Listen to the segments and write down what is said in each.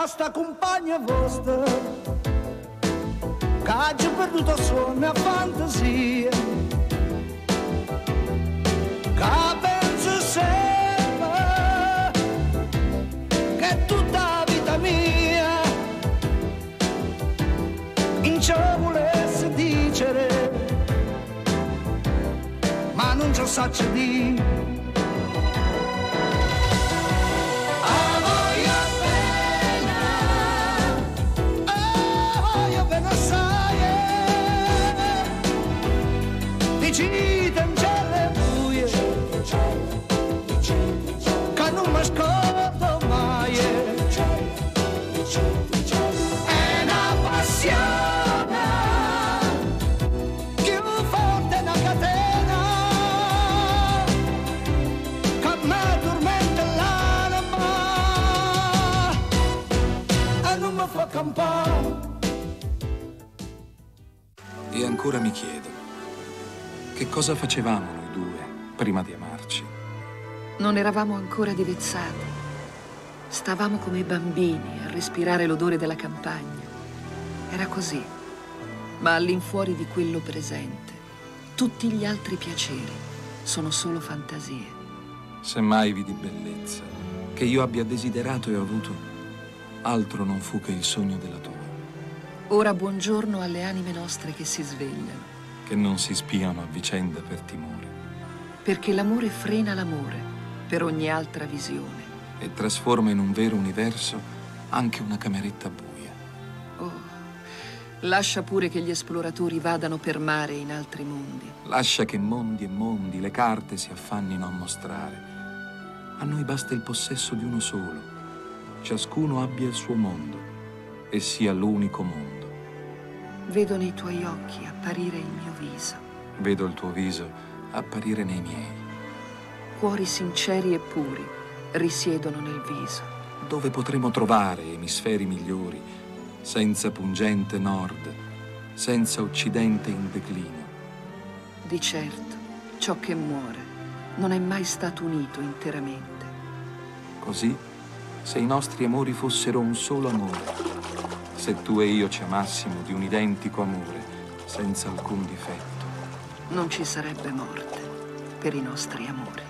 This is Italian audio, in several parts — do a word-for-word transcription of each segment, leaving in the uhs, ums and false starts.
sta compagna vostra, che ha già perduto il suono e fantasia, che penso sempre che è tutta la vita mia in ciò volesse dicere, ma non ci saccio di. Vicino in celle buie, che non mi ascolto mai. È una passione più forte di una catena che mi tormenta l'anima e non mi fa campare. E ancora mi chiedo, che cosa facevamo noi due prima di amarci? Non eravamo ancora divezzati. Stavamo come bambini a respirare l'odore della campagna. Era così. Ma all'infuori di quello presente, tutti gli altri piaceri sono solo fantasie. Se mai vidi bellezza, che io abbia desiderato e ho avuto, altro non fu che il sogno della tua. Ora buongiorno alle anime nostre che si svegliano, che non si spiano a vicenda per timore. Perché l'amore frena l'amore per ogni altra visione. E trasforma in un vero universo anche una cameretta buia. Oh, lascia pure che gli esploratori vadano per mare in altri mondi. Lascia che mondi e mondi le carte si affannino a mostrare. A noi basta il possesso di uno solo. Ciascuno abbia il suo mondo e sia l'unico mondo. Vedo nei tuoi occhi apparire il mio viso. Vedo il tuo viso apparire nei miei. Cuori sinceri e puri risiedono nel viso. Dove potremo trovare emisferi migliori, senza pungente nord, senza occidente in declino. Di certo, ciò che muore non è mai stato unito interamente. Così, se i nostri amori fossero un solo amore, se tu e io ci amassimo di un identico amore, senza alcun difetto, non ci sarebbe morte per i nostri amori.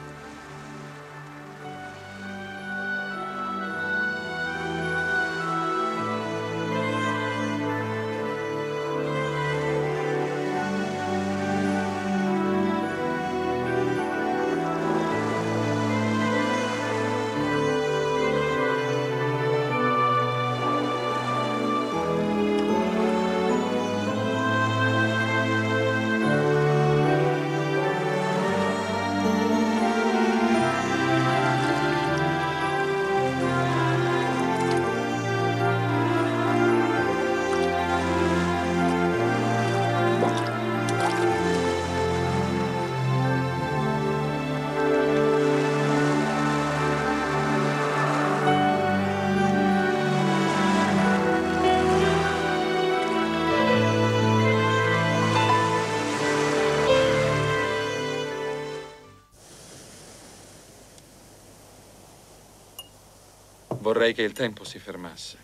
Vorrei che il tempo si fermasse.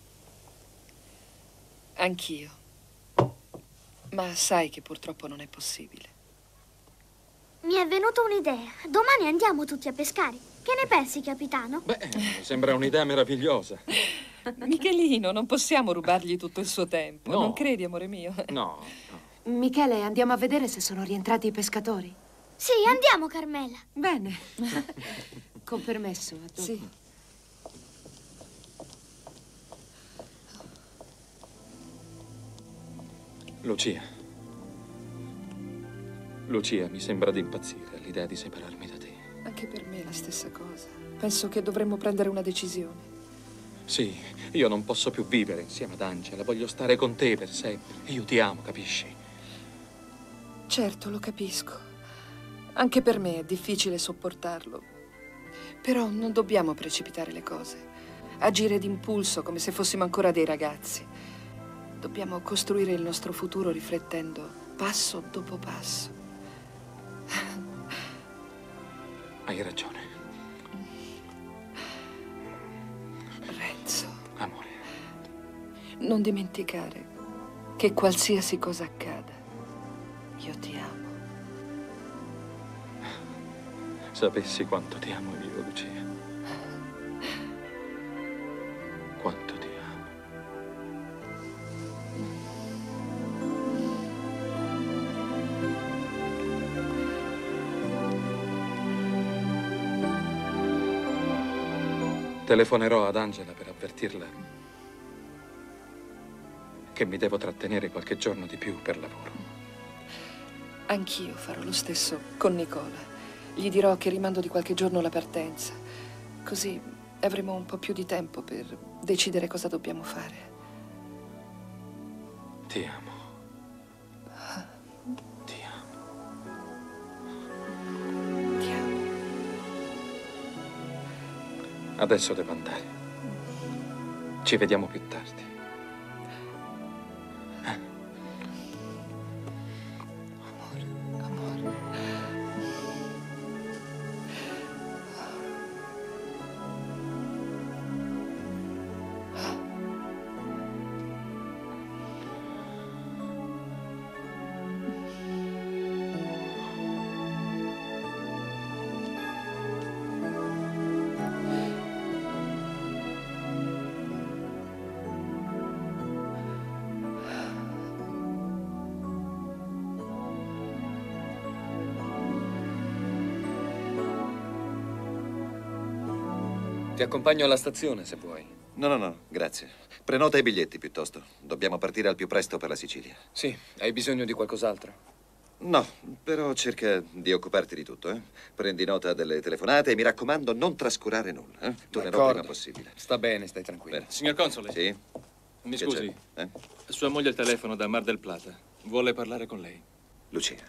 Anch'io. Ma sai che purtroppo non è possibile. Mi è venuta un'idea. Domani andiamo tutti a pescare. Che ne pensi, capitano? Beh, mi sembra un'idea meravigliosa. Michelino, non possiamo rubargli tutto il suo tempo. No. Non credi, amore mio? No, no. Michele, andiamo a vedere se sono rientrati i pescatori? Sì, andiamo, Carmela. Bene. Con permesso, a dopo. Sì. Lucia. Lucia, mi sembra di impazzire all'idea di separarmi da te. Anche per me è la stessa cosa. Penso che dovremmo prendere una decisione. Sì, io non posso più vivere insieme ad Angela. Voglio stare con te per sempre. Io ti amo, capisci? Certo, lo capisco. Anche per me è difficile sopportarlo. Però non dobbiamo precipitare le cose. Agire d'impulso come se fossimo ancora dei ragazzi. Dobbiamo costruire il nostro futuro riflettendo passo dopo passo. Hai ragione. Renzo. Amore. Non dimenticare che qualsiasi cosa accada, io ti amo. Sapessi quanto ti amo io, Lucia. Quanto ti amo. Telefonerò ad Angela per avvertirla che mi devo trattenere qualche giorno di più per lavoro. Anch'io farò lo stesso con Nicola. Gli dirò che rimando di qualche giorno la partenza. Così avremo un po' più di tempo per decidere cosa dobbiamo fare. Ti amo. Ti amo. Ti amo. Adesso devo andare. Ci vediamo più tardi. Ti accompagno alla stazione, se vuoi. No, no, no, grazie. Prenota i biglietti, piuttosto. Dobbiamo partire al più presto per la Sicilia. Sì, hai bisogno di qualcos'altro? No, però cerca di occuparti di tutto, eh? Prendi nota delle telefonate e mi raccomando, non trascurare nulla, eh? Tornerò D'accordo. prima possibile. Sta bene, stai tranquillo. Bene. Signor Console, Sì? mi Che scusi, c'è? Eh? sua moglie al telefono da Mar del Plata. Vuole parlare con lei. Lucia.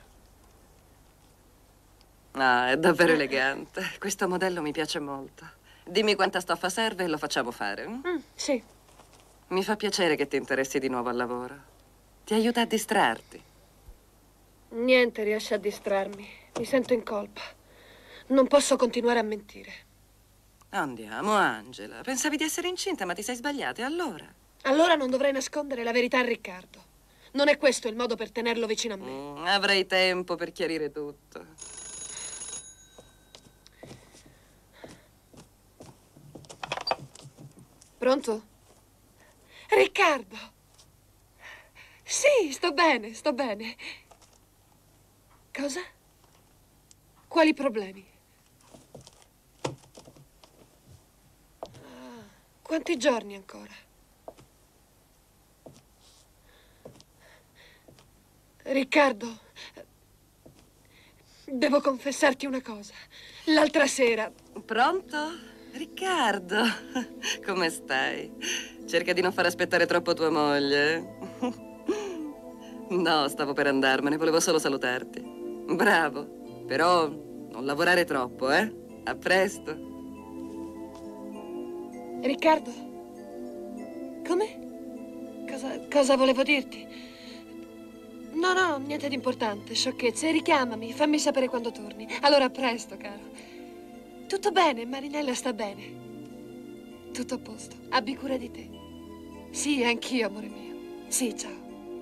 Ah, è davvero elegante. Questo modello mi piace molto. Dimmi quanta stoffa serve e lo facciamo fare. Mm? Mm, sì. Mi fa piacere che ti interessi di nuovo al lavoro. Ti aiuta a distrarti. Niente riesce a distrarmi. Mi sento in colpa. Non posso continuare a mentire. Andiamo, Angela. Pensavi di essere incinta, ma ti sei sbagliata. E allora? Allora non dovrei nascondere la verità a Riccardo. Non è questo il modo per tenerlo vicino a me. Mm, avrei tempo per chiarire tutto. Pronto? Riccardo! Sì, sto bene, sto bene. Cosa? Quali problemi? Ah, quanti giorni ancora? Riccardo, devo confessarti una cosa. L'altra sera... Pronto? Riccardo, come stai? Cerca di non far aspettare troppo tua moglie. No, stavo per andarmene, volevo solo salutarti. Bravo, però non lavorare troppo, eh? A presto. Riccardo? Come? Cosa, cosa volevo dirti? No, no, niente di importante, sciocchezze. Richiamami, fammi sapere quando torni. Allora, a presto, caro. Tutto bene, Marinella sta bene. Tutto a posto. Abbi cura di te. Sì, anch'io, amore mio. Sì, ciao.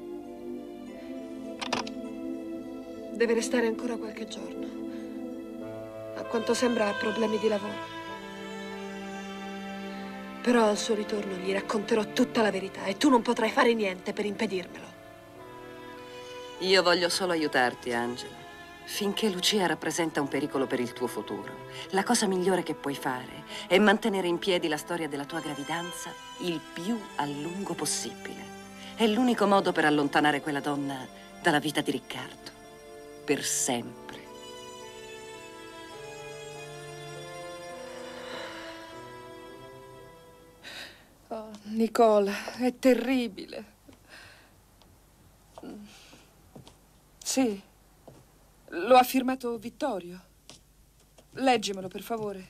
Deve restare ancora qualche giorno. A quanto sembra ha problemi di lavoro. Però al suo ritorno gli racconterò tutta la verità e tu non potrai fare niente per impedirmelo. Io voglio solo aiutarti, Angela. Finché Lucia rappresenta un pericolo per il tuo futuro, la cosa migliore che puoi fare è mantenere in piedi la storia della tua gravidanza il più a lungo possibile. È l'unico modo per allontanare quella donna dalla vita di Riccardo. Per sempre. Oh, Nicola, è terribile. Sì. Lo ha firmato Vittorio. Leggimelo, per favore.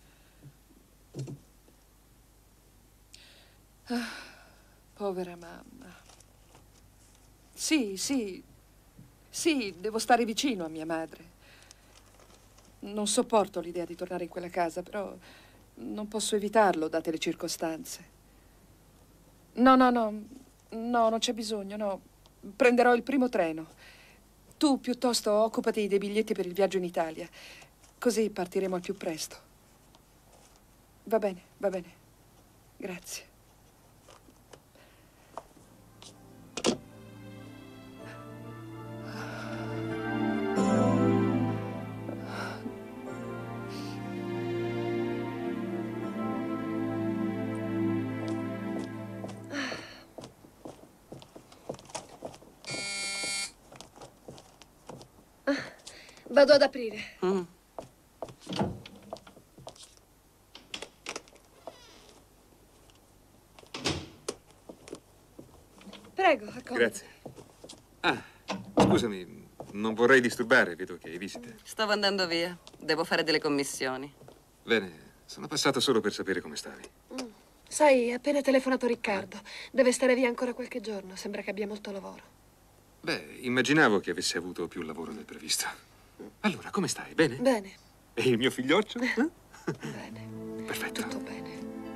Ah, povera mamma. Sì, sì. Sì, devo stare vicino a mia madre. Non sopporto l'idea di tornare in quella casa, però non posso evitarlo, date le circostanze. No, no, no. No, non c'è bisogno, no. Prenderò il primo treno. Tu piuttosto occupati dei biglietti per il viaggio in Italia. Così partiremo al più presto. Va bene, va bene. Grazie. Vado ad aprire. Mm. Prego, accomoda. Grazie. Ah, scusami, non vorrei disturbare, vedo che hai visite. Stavo andando via. Devo fare delle commissioni. Bene, sono passato solo per sapere come stavi. Mm. Sai, ha appena telefonato Riccardo. Deve stare via ancora qualche giorno. Sembra che abbia molto lavoro. Beh, immaginavo che avesse avuto più lavoro del previsto. Allora, come stai? Bene? Bene. E il mio figlioccio? Eh? Bene. Perfetto. Tutto bene.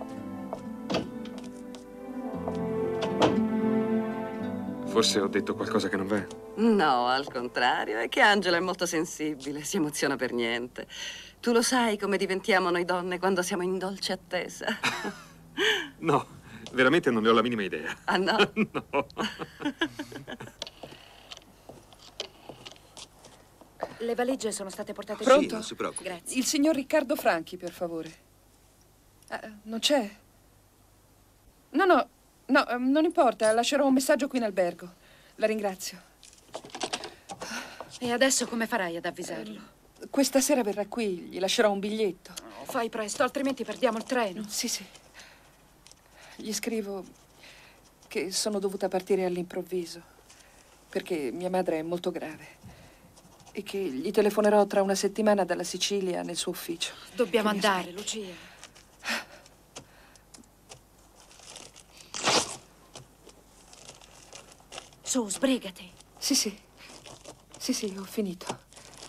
Forse ho detto qualcosa che non va? No, al contrario, è che Angela è molto sensibile, si emoziona per niente. Tu lo sai come diventiamo noi donne quando siamo in dolce attesa? No, veramente non ne ho la minima idea. Ah, no? No. Le valigie sono state portate Pronto? Sì, non si preoccupi. Grazie. Il signor Riccardo Franchi, per favore. Ah, non c'è? No, no, no, ehm, non importa. Lascerò un messaggio qui in albergo. La ringrazio. E adesso come farai ad avvisarlo? Questa sera verrà qui, gli lascerò un biglietto. Oh, fai presto, altrimenti perdiamo il treno. Sì, sì. Gli scrivo che sono dovuta partire all'improvviso, perché mia madre è molto grave. E che gli telefonerò tra una settimana dalla Sicilia nel suo ufficio. Dobbiamo Che mi andare, aspetti. Lucia. Su, sbrigati. Sì, sì. Sì, sì, ho finito.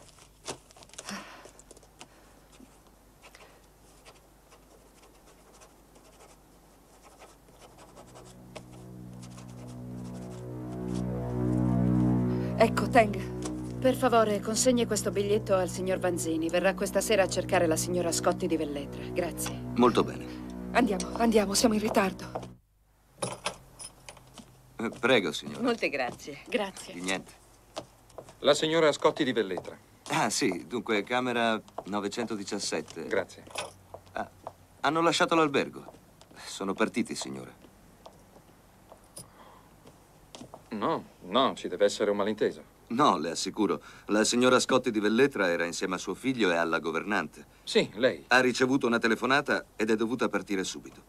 Ecco, tenga. Per favore, consegni questo biglietto al signor Vanzini. Verrà questa sera a cercare la signora Scotti di Velletra. Grazie. Molto bene. Andiamo, andiamo, siamo in ritardo. Eh, prego, signora. Molte grazie. Grazie. Di niente. La signora Scotti di Velletra. Ah, sì, dunque, camera novecentodiciassette. Grazie. Ah, hanno lasciato l'albergo. Sono partiti, signora. No, no, ci deve essere un malinteso. No, le assicuro. La signora Scotti di Velletra era insieme a suo figlio e alla governante. Sì, lei. Ha ricevuto una telefonata ed è dovuta partire subito.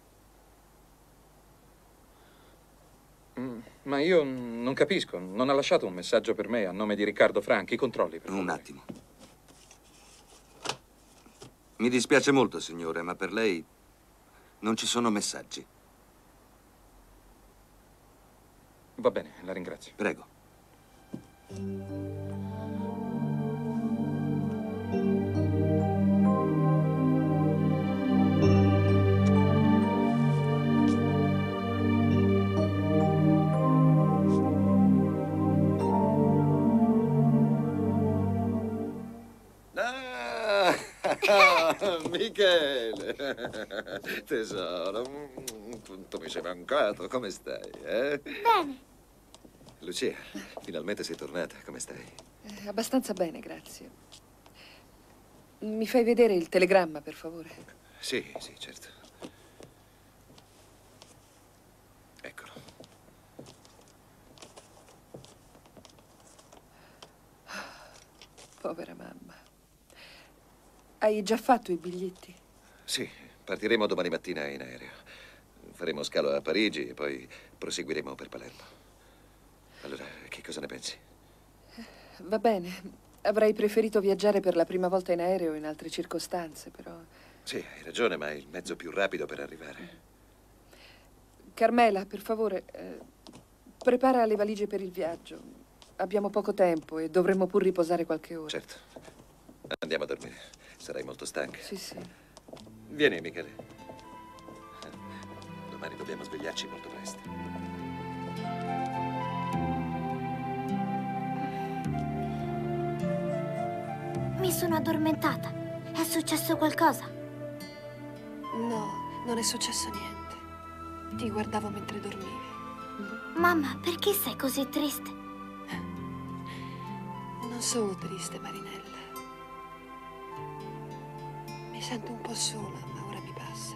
Mm, ma io non capisco. Non ha lasciato un messaggio per me a nome di Riccardo Franchi. Controlli, per favore. Un attimo. Mi dispiace molto, signore, ma per lei non ci sono messaggi. Va bene, la ringrazio. Prego. Ah, Michele, tesoro, tu mi sei mancato, come stai, eh? Bene. Lucia, finalmente sei tornata, come stai? Eh, abbastanza bene, grazie. Mi fai vedere il telegramma, per favore? Sì, sì, certo. Eccolo. Povera mamma. Hai già fatto i biglietti? Sì, partiremo domani mattina in aereo. Faremo scalo a Parigi e poi proseguiremo per Palermo. Allora, che cosa ne pensi? Va bene. Avrei preferito viaggiare per la prima volta in aereo in altre circostanze, però... Sì, hai ragione, ma è il mezzo più rapido per arrivare. Carmela, per favore, eh, prepara le valigie per il viaggio. Abbiamo poco tempo e dovremmo pur riposare qualche ora. Certo. Andiamo a dormire. Sarai molto stanca. Sì, sì. Vieni, Michele. Domani domani dobbiamo svegliarci molto presto. Mi sono addormentata. È successo qualcosa? No, non è successo niente. Ti guardavo mentre dormivi. Mamma, perché sei così triste? Non sono triste, Marinella. Mi sento un po' sola, ma ora mi passa.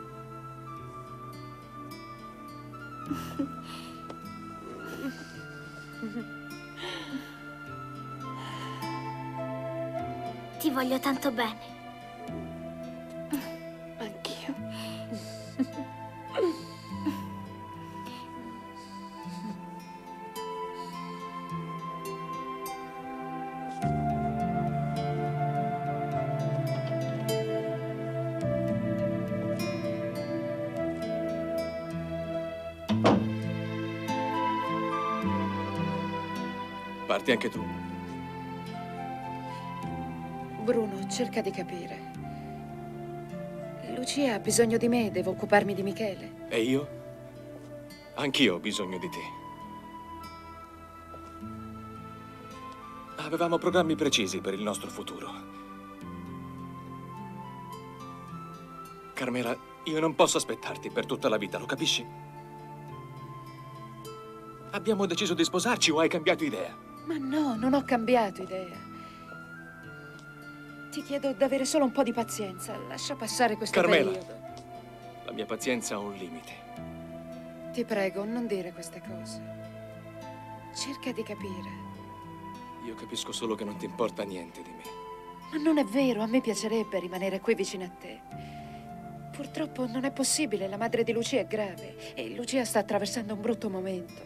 Ti voglio tanto bene. Anch'io. Parti anche tu. Bruno, cerca di capire. Lucia ha bisogno di me, devo occuparmi di Michele. E io? Anch'io ho bisogno di te. Avevamo programmi precisi per il nostro futuro. Carmela, io non posso aspettarti per tutta la vita, lo capisci? Abbiamo deciso di sposarci o hai cambiato idea? Ma no, non ho cambiato idea. Ti chiedo d'avere solo un po' di pazienza. Lascia passare questo Carmela, periodo. la mia pazienza ha un limite. Ti prego, non dire queste cose. Cerca di capire. Io capisco solo che non ti importa niente di me. Ma non è vero, a me piacerebbe rimanere qui vicino a te. Purtroppo non è possibile, la madre di Lucia è grave e Lucia sta attraversando un brutto momento.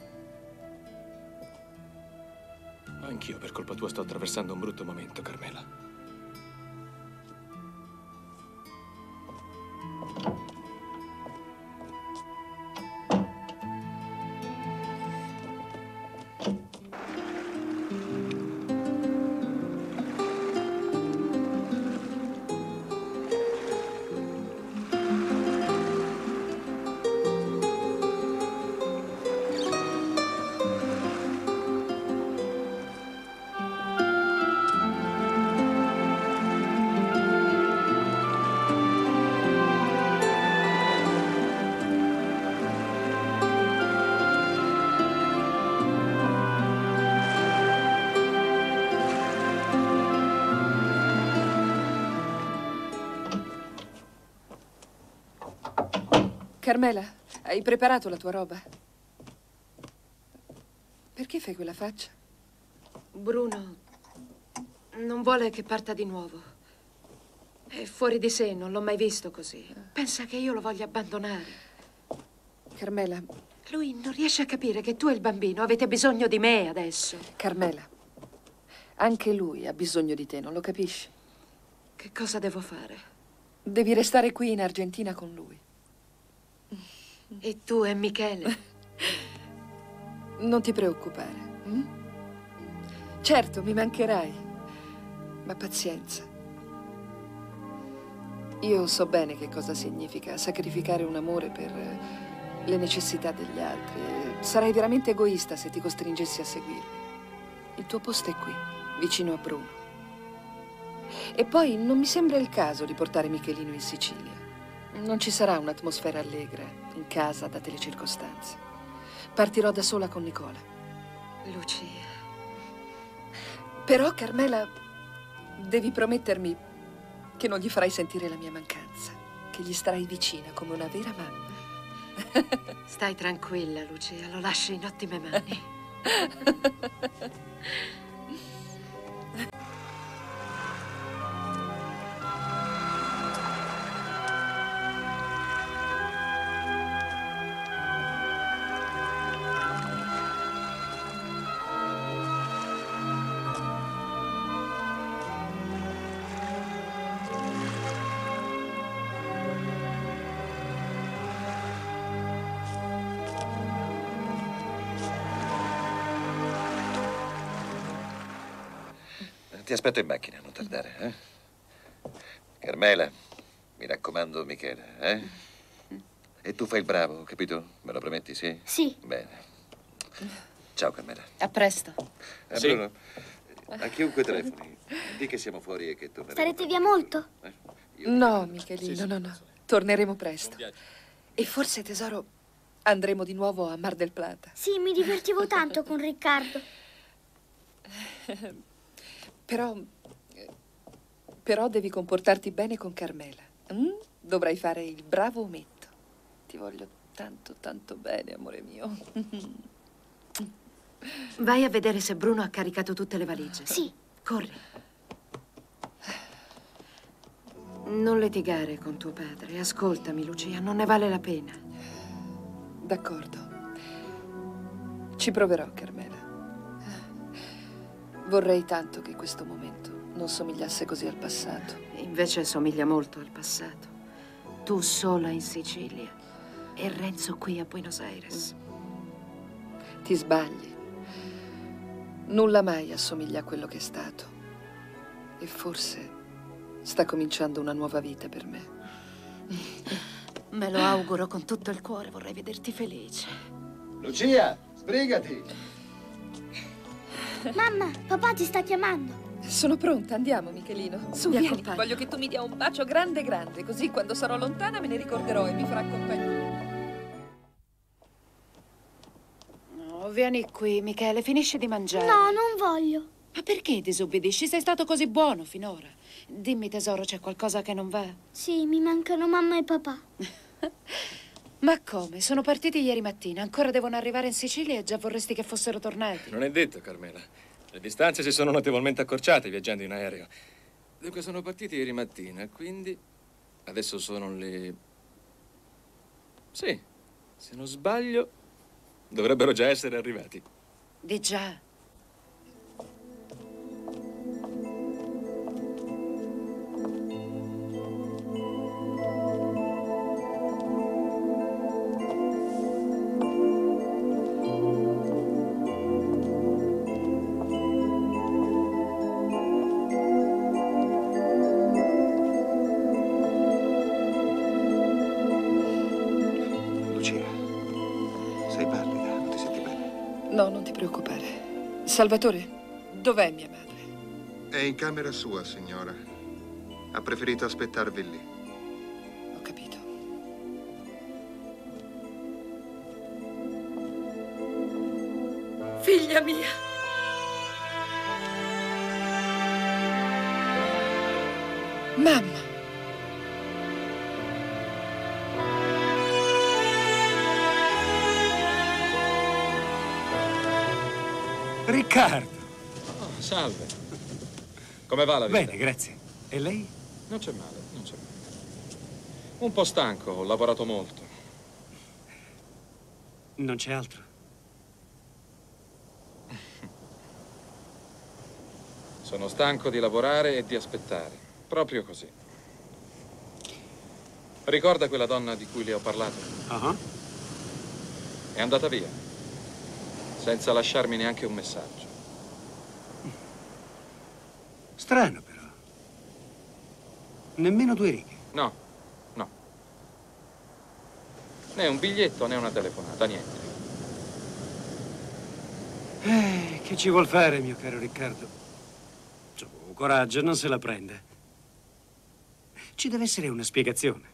Anch'io per colpa tua sto attraversando un brutto momento, Carmela. Carmela, hai preparato la tua roba? Perché fai quella faccia? Bruno non vuole che parta di nuovo. È fuori di sé, non l'ho mai visto così. Pensa che io lo voglia abbandonare. Carmela. Lui non riesce a capire che tu e il bambino avete bisogno di me adesso. Carmela, anche lui ha bisogno di te, non lo capisci? Che cosa devo fare? Devi restare qui in Argentina con lui. E tu e Michele? Non ti preoccupare. Hm? Certo, mi mancherai, ma pazienza. Io so bene che cosa significa sacrificare un amore per le necessità degli altri. Sarei veramente egoista se ti costringessi a seguirmi. Il tuo posto è qui, vicino a Bruno. E poi non mi sembra il caso di portare Michelino in Sicilia. Non ci sarà un'atmosfera allegra in casa, date le circostanze. Partirò da sola con Nicola. Lucia. Però, Carmela, devi promettermi che non gli farai sentire la mia mancanza, che gli starai vicina come una vera mamma. Stai tranquilla, Lucia, lo lascio in ottime mani. Ti aspetto in macchina, non tardare, eh? Carmela, mi raccomando, Michele, eh? E tu fai il bravo, capito? Me lo prometti, sì? Sì. Bene. Ciao, Carmela. A presto. Eh, Sì. Bruno, a chiunque telefoni, di che siamo fuori e che torneremo. Starete via molto? Eh? Io No, ti- Michelino, Sì, sì, no, no. sì. Torneremo presto. E forse, tesoro, andremo di nuovo a Mar del Plata. Sì, mi divertivo tanto con Riccardo. Però... Però devi comportarti bene con Carmela. mm? Dovrai fare il bravo ometto. Ti voglio tanto, tanto bene, amore mio. Vai a vedere se Bruno ha caricato tutte le valigie. Sì. Corri. Non litigare con tuo padre. Ascoltami, Lucia, non ne vale la pena. D'accordo. Ci proverò, Carmela. Vorrei tanto che questo momento non somigliasse così al passato. Invece somiglia molto al passato. Tu sola in Sicilia e Renzo qui a Buenos Aires. Ti sbagli. Nulla mai assomiglia a quello che è stato. E forse sta cominciando una nuova vita per me. Me lo auguro con tutto il cuore, vorrei vederti felice. Lucia, sbrigati. Mamma, papà ti sta chiamando. Sono pronta, andiamo, Michelino. Su, Mi vieni. accompagni. Voglio che tu mi dia un bacio grande grande, così quando sarò lontana me ne ricorderò e mi farà compagnia. No, vieni qui, Michele, finisci di mangiare. No, non voglio. Ma perché disobbedisci? Sei stato così buono finora. Dimmi, tesoro, c'è qualcosa che non va? Sì, mi mancano mamma e papà. Ma come? Sono partiti ieri mattina, ancora devono arrivare in Sicilia e già vorresti che fossero tornati. Non è detto, Carmela. Le distanze si sono notevolmente accorciate viaggiando in aereo. Dunque sono partiti ieri mattina, quindi adesso sono le... Sì, se non sbaglio, dovrebbero già essere arrivati. Di già. Lucia, sei pallida, non ti senti bene? No, non ti preoccupare. Salvatore, dov'è mia madre? È in camera sua, signora. Ha preferito aspettarvi lì. Ho capito. Figlia mia! Mamma! Riccardo! Oh, salve. Come va la vita? Bene, grazie. E lei? Non c'è male, non c'è male. Un po' stanco, ho lavorato molto. Non c'è altro. Sono stanco di lavorare e di aspettare. Proprio così. Ricorda quella donna di cui le ho parlato? Ah, È andata via, senza lasciarmi neanche un messaggio. strano però. Nemmeno due righe. No, no. Né un biglietto né una telefonata, niente. Eh, che ci vuol fare, mio caro Riccardo? Su, coraggio, non se la prenda. Ci deve essere una spiegazione.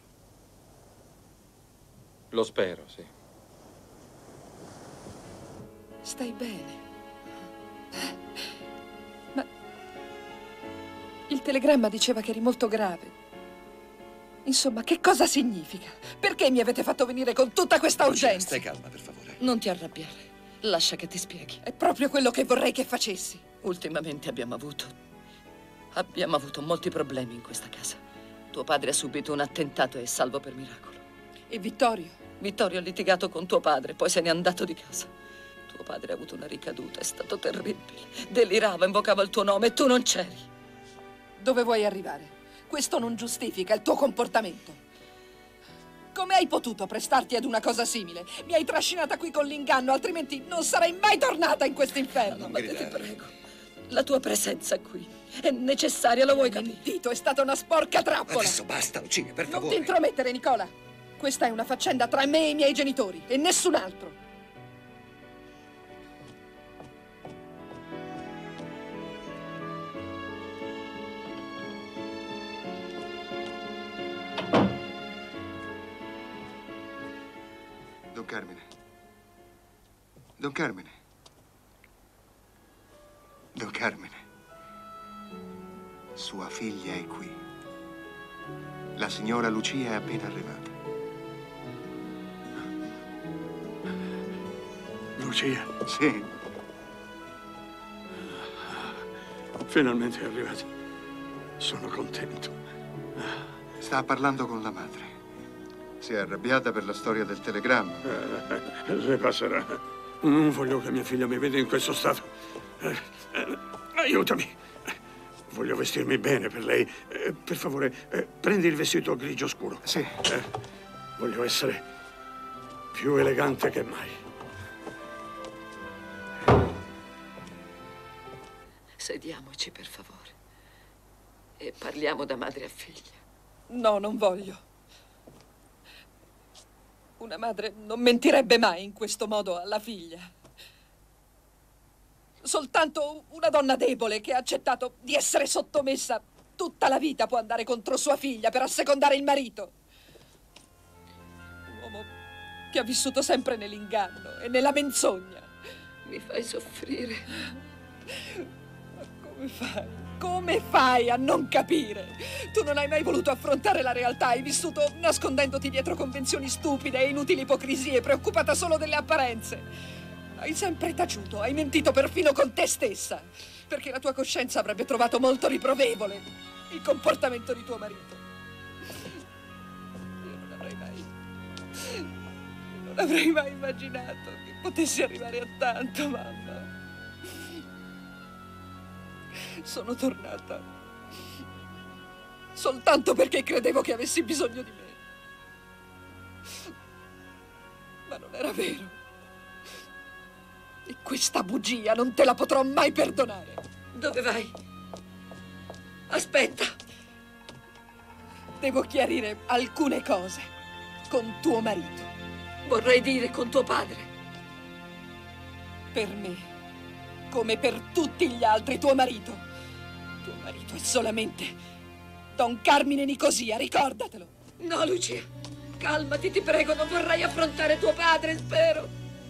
Lo spero, sì. Stai bene? Ma il telegramma diceva che eri molto grave. Insomma, che cosa significa? Perché mi avete fatto venire con tutta questa urgenza? Stai calma, per favore. Non ti arrabbiare. Lascia che ti spieghi. È proprio quello che vorrei che facessi. Ultimamente abbiamo avuto... Abbiamo avuto molti problemi in questa casa. Tuo padre ha subito un attentato e è salvo per miracolo. E Vittorio? Vittorio ha litigato con tuo padre, poi se n'è andato di casa. Tuo padre ha avuto una ricaduta, è stato terribile. Delirava, invocava il tuo nome e tu non c'eri. Dove vuoi arrivare? Questo non giustifica il tuo comportamento. Come hai potuto prestarti ad una cosa simile? Mi hai trascinata qui con l'inganno, altrimenti non sarei mai tornata in questo inferno. Ma te ti prego, la tua presenza qui è necessaria, lo vuoi capire? Il dito è stata una sporca trappola. Adesso basta, Lucia, per Non favore. ti intromettere, Nicola. Questa è una faccenda tra me e i miei genitori e nessun altro. Don Carmine. Don Carmine. Don Carmine. Sua figlia è qui. La signora Lucia è appena arrivata. Lucia? Sì. Finalmente è arrivata. Sono contento. Sta parlando con la madre. Si è arrabbiata per la storia del telegramma. Eh, le passerà. Non voglio che mia figlia mi veda in questo stato. Eh, eh, aiutami. Voglio vestirmi bene per lei. Eh, per favore, eh, prendi il vestito grigio scuro. Sì. Eh, voglio essere più elegante che mai. Sediamoci, per favore. E parliamo da madre a figlia. No, non voglio. Una madre non mentirebbe mai in questo modo alla figlia. Soltanto una donna debole che ha accettato di essere sottomessa tutta la vita può andare contro sua figlia per assecondare il marito. Un uomo che ha vissuto sempre nell'inganno e nella menzogna. Mi fai soffrire. Ma come fai? Come fai a non capire? Tu non hai mai voluto affrontare la realtà, hai vissuto nascondendoti dietro convenzioni stupide e inutili ipocrisie, preoccupata solo delle apparenze. Hai sempre taciuto, hai mentito perfino con te stessa, perché la tua coscienza avrebbe trovato molto riprovevole il comportamento di tuo marito. Io non avrei mai... non avrei mai immaginato che potessi arrivare a tanto, mamma. Sono tornata soltanto perché credevo che avessi bisogno di me. Ma non era vero. E questa bugia non te la potrò mai perdonare. Dove vai? Aspetta. Devo chiarire alcune cose con tuo marito. Vorrei dire con tuo padre. Per me, come per tutti gli altri, tuo marito. Tuo marito è solamente Don Carmine Nicosia, ricordatelo. No, Lucia. Calmati, ti prego, non vorrei affrontare tuo padre, spero.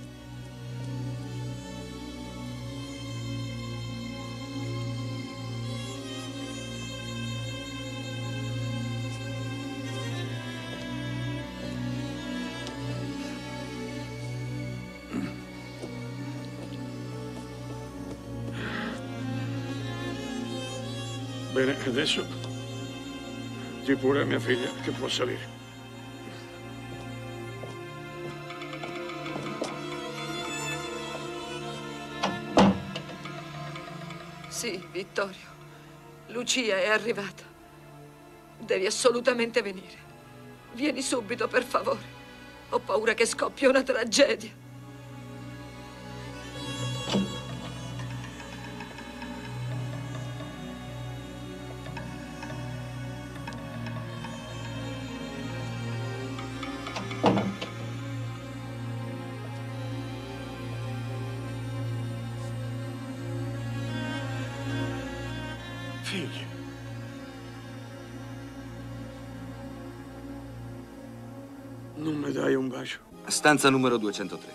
Bene, adesso di pure a mia figlia che può salire. Sì, Vittorio. Lucia è arrivata. Devi assolutamente venire. Vieni subito, per favore. Ho paura che scoppi una tragedia. Figlia. Non mi dai un bacio? Stanza numero duecentotre.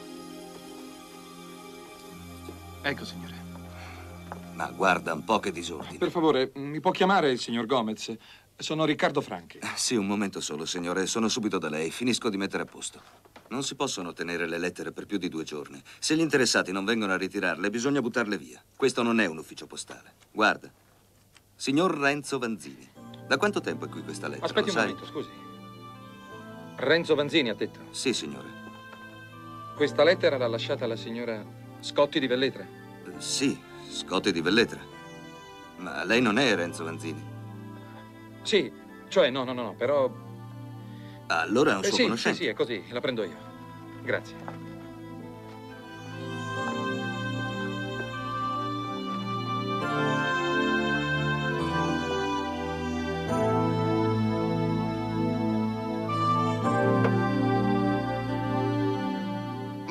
Ecco, signore. Ma guarda un po' che disordine. Per favore, mi può chiamare il signor Gomez? Sono Riccardo Franchi. Sì, un momento solo, signore. Sono subito da lei. Finisco di mettere a posto. Non si possono tenere le lettere per più di due giorni. Se gli interessati non vengono a ritirarle, bisogna buttarle via. Questo non è un ufficio postale. Guarda. Signor Renzo Vanzini. Da quanto tempo è qui questa lettera? Aspetti lo un sai? momento, scusi. Renzo Vanzini ha detto? Sì, signore. Questa lettera l'ha lasciata la signora Scotti di Velletra? Eh, sì, Scotti di Velletra. Ma lei non è Renzo Vanzini? Sì, cioè no, no, no, no, però... Allora è un Eh, suo sì, conoscente. sì, sì, è così, la prendo io. Grazie.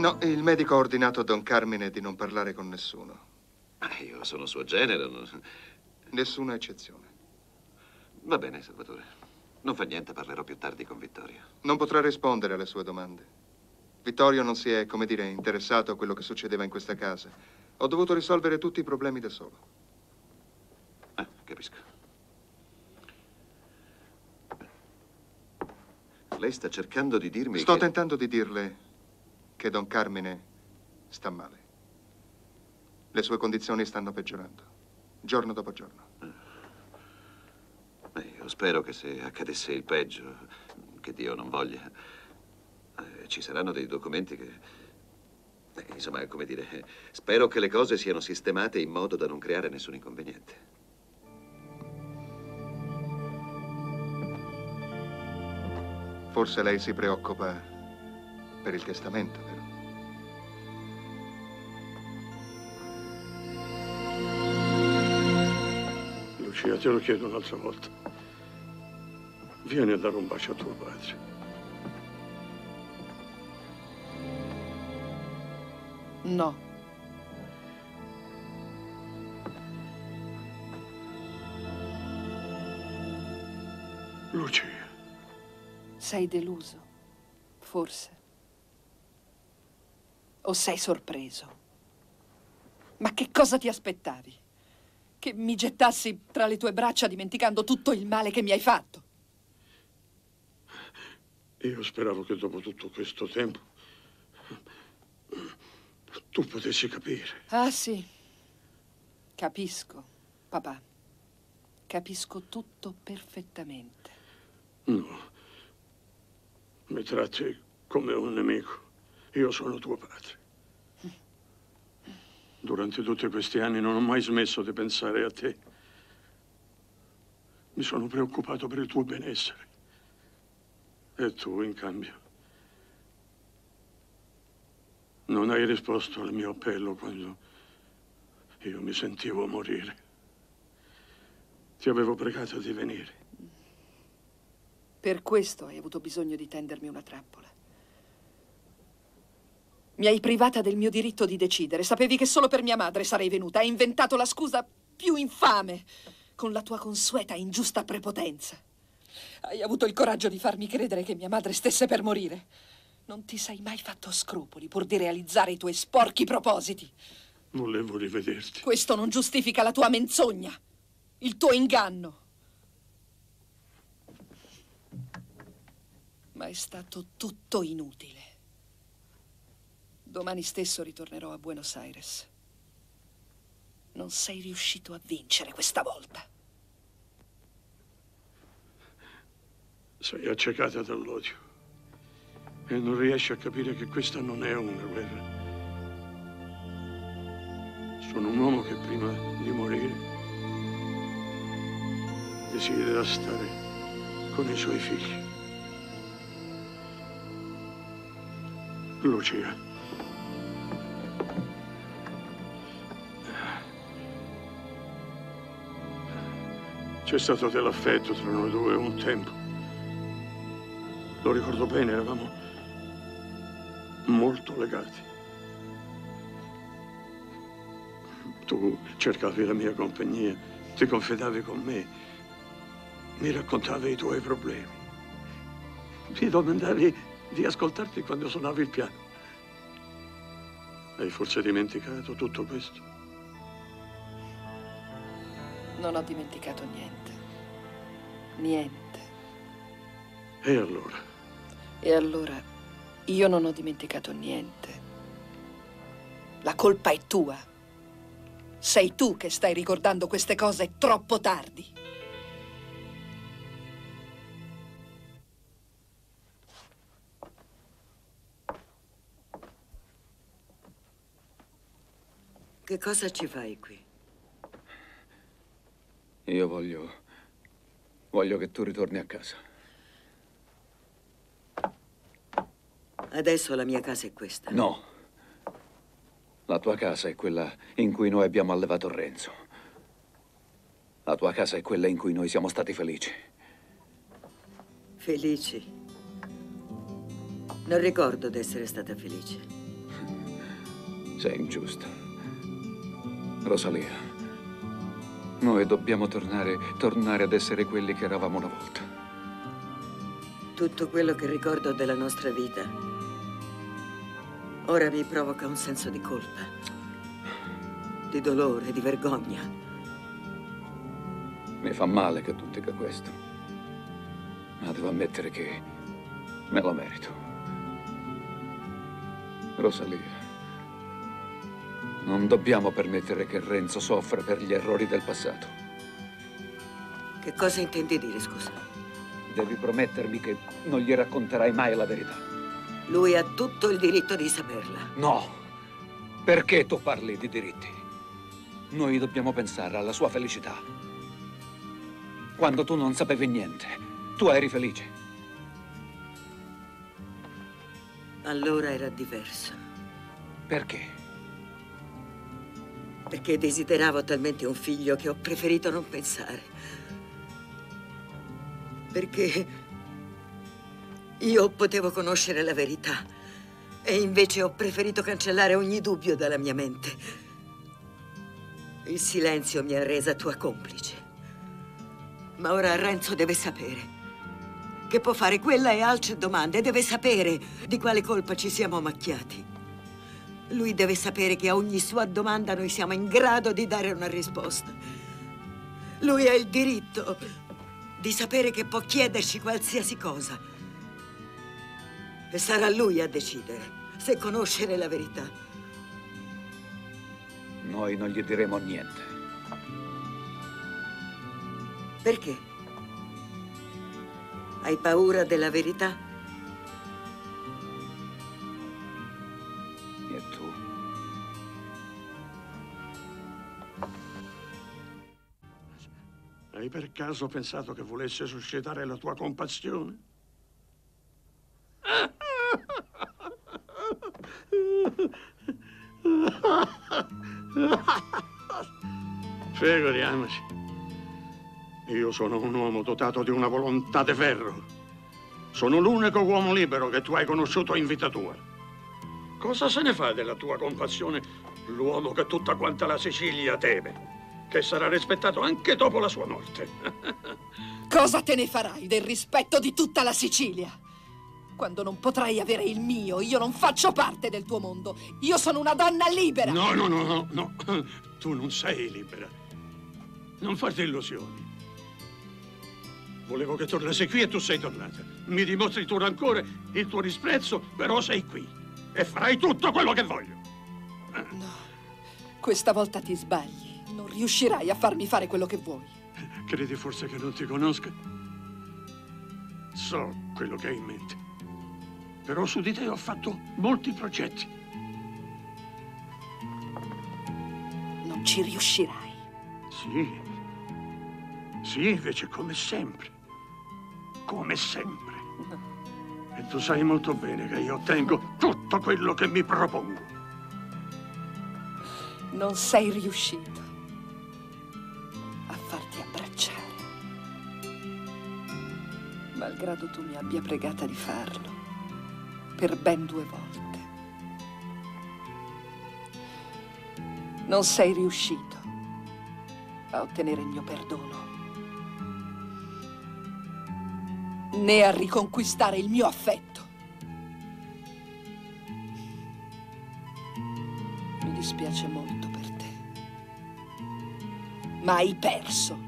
No, il medico ha ordinato a Don Carmine di non parlare con nessuno. Ah, io sono suo genero. Non... Nessuna eccezione. Va bene, Salvatore. Non fa niente, parlerò più tardi con Vittorio. Non potrà rispondere alle sue domande. Vittorio non si è, come dire, interessato a quello che succedeva in questa casa. Ho dovuto risolvere tutti i problemi da solo. Ah, capisco. Lei sta cercando di dirmi Sto che... tentando di dirle che Don Carmine sta male. Le sue condizioni stanno peggiorando, giorno dopo giorno. Beh, io spero che se accadesse il peggio, che Dio non voglia, eh, ci saranno dei documenti che... Eh, insomma, come dire, spero che le cose siano sistemate in modo da non creare nessun inconveniente. Forse lei si preoccupa per il testamento, vero? Lucia, te lo chiedo un'altra volta. Vieni a dare un bacio a tuo padre. No. Lucia. Sei deluso, forse. O sei sorpreso? Ma che cosa ti aspettavi? Che mi gettassi tra le tue braccia dimenticando tutto il male che mi hai fatto? Io speravo che dopo tutto questo tempo tu potessi capire. Ah, sì. Capisco, papà. Capisco tutto perfettamente. No. Mi tratti come un nemico. Io sono tuo padre. Durante tutti questi anni non ho mai smesso di pensare a te. Mi sono preoccupato per il tuo benessere. E tu, in cambio, non hai risposto al mio appello quando io mi sentivo morire. Ti avevo pregato di venire. Per questo hai avuto bisogno di tendermi una trappola. Mi hai privata del mio diritto di decidere. Sapevi che solo per mia madre sarei venuta. Hai inventato la scusa più infame, con la tua consueta e ingiusta prepotenza. Hai avuto il coraggio di farmi credere che mia madre stesse per morire. Non ti sei mai fatto scrupoli pur di realizzare i tuoi sporchi propositi. Volevo rivederti. Questo non giustifica la tua menzogna, il tuo inganno. Ma è stato tutto inutile. Domani stesso ritornerò a Buenos Aires. Non sei riuscito a vincere questa volta. Sei accecata dall'odio e non riesci a capire che questa non è una guerra. Sono un uomo che prima di morire desidera stare con i suoi figli. Lucia. C'è stato dell'affetto tra noi due un tempo. Lo ricordo bene, eravamo molto legati. Tu cercavi la mia compagnia, ti confidavi con me, mi raccontavi i tuoi problemi. Mi domandavi di ascoltarti quando suonavi il piano. Hai forse dimenticato tutto questo? Non ho dimenticato niente. Niente. E allora? E allora io non ho dimenticato niente. La colpa è tua. Sei tu che stai ricordando queste cose troppo tardi. Che cosa ci fai qui? Io voglio... voglio che tu ritorni a casa. Adesso la mia casa è questa. No. La tua casa è quella in cui noi abbiamo allevato Renzo. La tua casa è quella in cui noi siamo stati felici. Felici? Non ricordo di essere stata felice. Sei ingiusta. Rosalia, noi dobbiamo tornare, tornare ad essere quelli che eravamo una volta. Tutto quello che ricordo della nostra vita ora mi provoca un senso di colpa, di dolore, di vergogna. Mi fa male che tu dica questo, ma devo ammettere che me lo merito. Rosalia, non dobbiamo permettere che Renzo soffra per gli errori del passato. Che cosa intendi dire, scusa? Devi promettermi che non gli racconterai mai la verità. Lui ha tutto il diritto di saperla. No. Perché tu parli di diritti? Noi dobbiamo pensare alla sua felicità. Quando tu non sapevi niente, tu eri felice. Allora era diverso. Perché? Perché desideravo talmente un figlio che ho preferito non pensare. Perché io potevo conoscere la verità e invece ho preferito cancellare ogni dubbio dalla mia mente. Il silenzio mi ha resa tua complice. Ma ora Renzo deve sapere che può fare quella e altre domande. Deve sapere di quale colpa ci siamo macchiati. Lui deve sapere che a ogni sua domanda noi siamo in grado di dare una risposta. Lui ha il diritto di sapere che può chiederci qualsiasi cosa. E sarà lui a decidere se conoscere la verità. Noi non gli diremo niente. Perché? Hai paura della verità? E tu? Hai per caso pensato che volesse suscitare la tua compassione? Figuriamoci. Io sono un uomo dotato di una volontà di ferro. Sono l'unico uomo libero che tu hai conosciuto in vita tua. Cosa se ne fa della tua compassione l'uomo che tutta quanta la Sicilia teme? Che sarà rispettato anche dopo la sua morte. Cosa te ne farai del rispetto di tutta la Sicilia? Quando non potrai avere il mio, io non faccio parte del tuo mondo. Io sono una donna libera. No, no, no, no, no. Tu non sei libera. Non farti illusioni. Volevo che tornassi qui e tu sei tornata. Mi dimostri il tuo rancore, il tuo disprezzo, però sei qui. E farai tutto quello che voglio. No, questa volta ti sbagli. Non riuscirai a farmi fare quello che vuoi. Credi forse che non ti conosca? So quello che hai in mente. Però su di te ho fatto molti progetti. Non ci riuscirai. Sì. Sì, invece come sempre. Come sempre. No. E tu sai molto bene che io ottengo tutto quello che mi propongo. Non sei riuscito a farti abbracciare, malgrado tu mi abbia pregata di farlo per ben due volte. Non sei riuscito a ottenere il mio perdono, né a riconquistare il mio affetto. Mi dispiace molto per te, ma hai perso.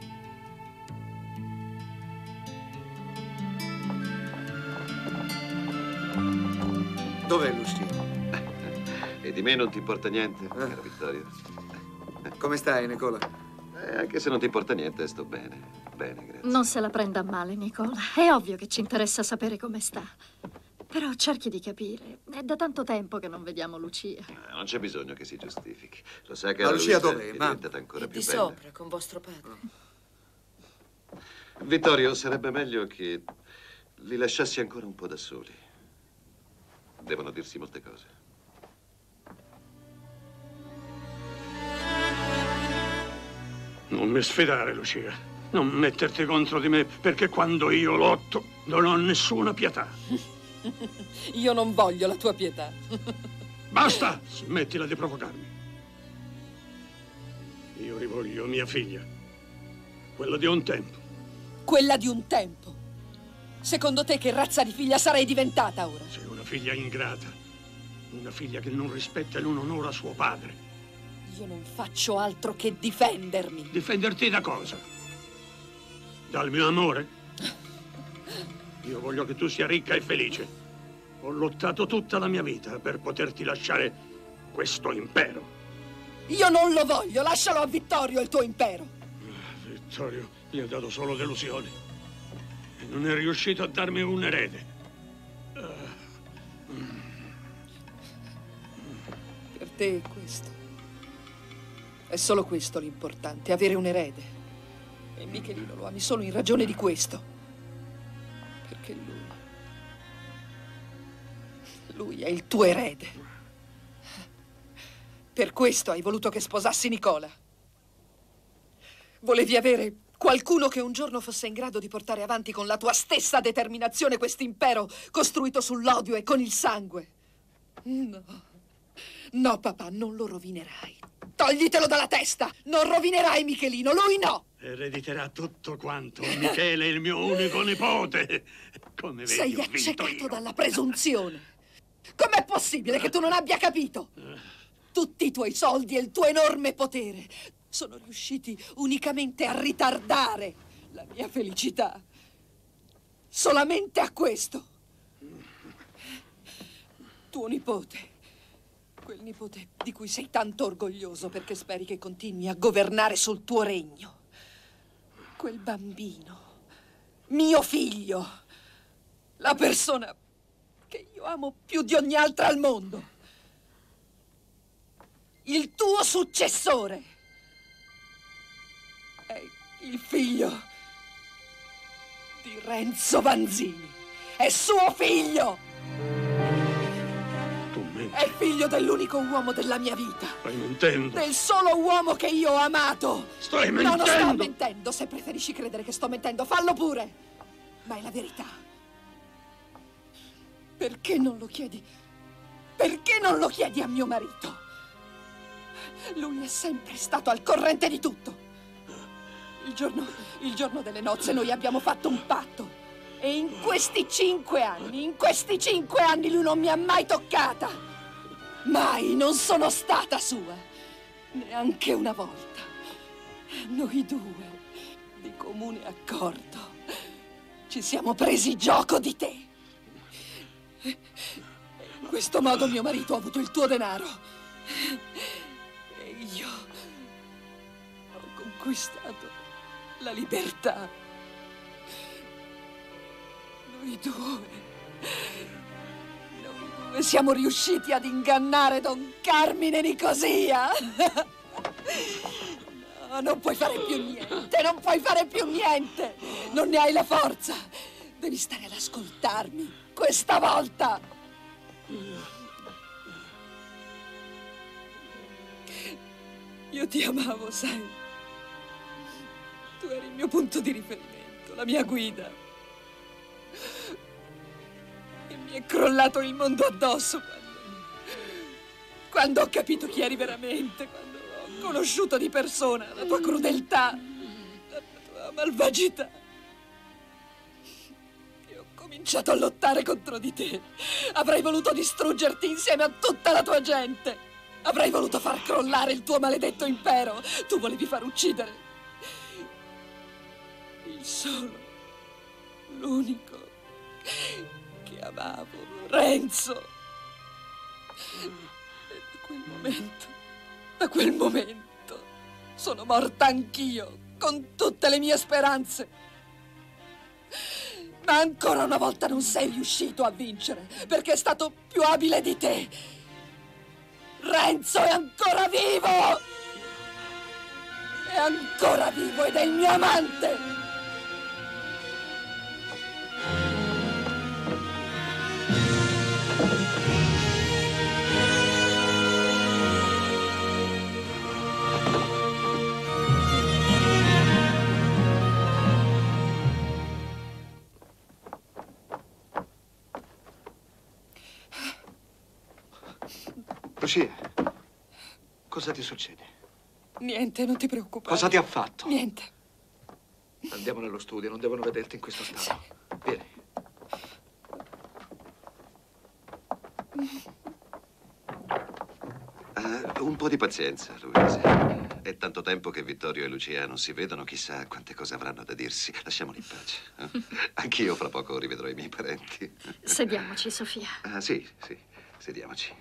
Dov'è Lucia? E di me non ti importa niente, Ah. cara Vittorio. Come stai, Nicola? Eh, anche se non ti importa niente, sto bene. Bene, grazie. Non se la prenda a male, Nicola. È ovvio che ci interessa sapere come sta. Però cerchi di capire. È da tanto tempo che non vediamo Lucia. Eh, non c'è bisogno che si giustifichi. Lo sa che Ma la Lucia Luisa dov'è, è mamma? diventata ancora più Di bella. sopra, con vostro padre. Vittorio, sarebbe meglio che li lasciassi ancora un po' da soli. Devono dirsi molte cose. Non mi sfidare, Lucia. Non metterti contro di me, perché quando io lotto non ho nessuna pietà. Io non voglio la tua pietà. Basta! Smettila di provocarmi. Io rivoglio mia figlia. Quella di un tempo. Quella di un tempo? Secondo te che razza di figlia sarei diventata ora? Sei una figlia ingrata. Una figlia che non rispetta e non onora suo padre. Io non faccio altro che difendermi. Difenderti da cosa? Dal mio amore? Io voglio che tu sia ricca e felice. Ho lottato tutta la mia vita per poterti lasciare questo impero. Io non lo voglio, lascialo a Vittorio il tuo impero. Vittorio mi ha dato solo delusioni. E non è riuscito a darmi un erede. Per te è questo. È solo questo l'importante, avere un erede. E Michelino lo ami solo in ragione di questo. Perché lui... Lui è il tuo erede. Per questo hai voluto che sposassi Nicola. Volevi avere qualcuno che un giorno fosse in grado di portare avanti con la tua stessa determinazione quest'impero costruito sull'odio e con il sangue. No. No, papà, non lo rovinerai. Toglitelo dalla testa! Non rovinerai Michelino, lui no! Erediterà tutto quanto. Michele è il mio unico nipote. Come vedi, Sei ho vinto accecato io. dalla presunzione. Com'è possibile che tu non abbia capito? Tutti i tuoi soldi e il tuo enorme potere sono riusciti unicamente a ritardare la mia felicità. Solamente a questo. Tuo nipote, quel nipote di cui sei tanto orgoglioso perché speri che continui a governare sul tuo regno. Quel bambino, mio figlio, la persona che io amo più di ogni altra al mondo. Il tuo successore è il figlio di Renzo Vanzini. È suo figlio! Tu menti. È figlio dell'unico uomo della mia vita. Stai mentendo. Del solo uomo che io ho amato. Stai No, non sto mentendo. mentendo. Se preferisci credere che sto mentendo, fallo pure. Ma è la verità. Perché non lo chiedi? Perché non lo chiedi a mio marito? Lui è sempre stato al corrente di tutto. Il giorno, il giorno delle nozze noi abbiamo fatto un patto. E in questi cinque anni, in questi cinque anni lui non mi ha mai toccata. Mai, non sono stata sua. Neanche una volta. Noi due, di comune accordo, ci siamo presi gioco di te. In questo modo mio marito ha avuto il tuo denaro. E io ho conquistato la libertà. Noi due, noi due siamo riusciti ad ingannare Don Carmine Nicosia. No, non puoi fare più niente, non puoi fare più niente. Non ne hai la forza. Devi stare ad ascoltarmi questa volta. Io ti amavo, sai. Tu eri il mio punto di riferimento, la mia guida. E mi è crollato il mondo addosso quando... quando ho capito chi eri veramente, quando ho conosciuto di persona la tua crudeltà, la tua malvagità. E ho cominciato a lottare contro di te. Avrei voluto distruggerti insieme a tutta la tua gente. Avrei voluto far crollare il tuo maledetto impero. Tu volevi far uccidere il solo, l'unico che amavo, Renzo. E da quel momento, da quel momento, sono morta anch'io, con tutte le mie speranze. Ma ancora una volta non sei riuscito a vincere, perché è stato più abile di te. Renzo è ancora vivo! È ancora vivo ed è il mio amante! Lucia, cosa ti succede? Niente, non ti preoccupare. Cosa ti ha fatto? Niente. Andiamo nello studio, non devono vederti in questo stato. Vieni. Uh, un po' di pazienza, Luisa. È tanto tempo che Vittorio e Lucia non si vedono, chissà quante cose avranno da dirsi. Lasciamoli in pace. eh? Anch'io fra poco rivedrò i miei parenti. Sediamoci, Sofia. Ah, sì, sì, sediamoci.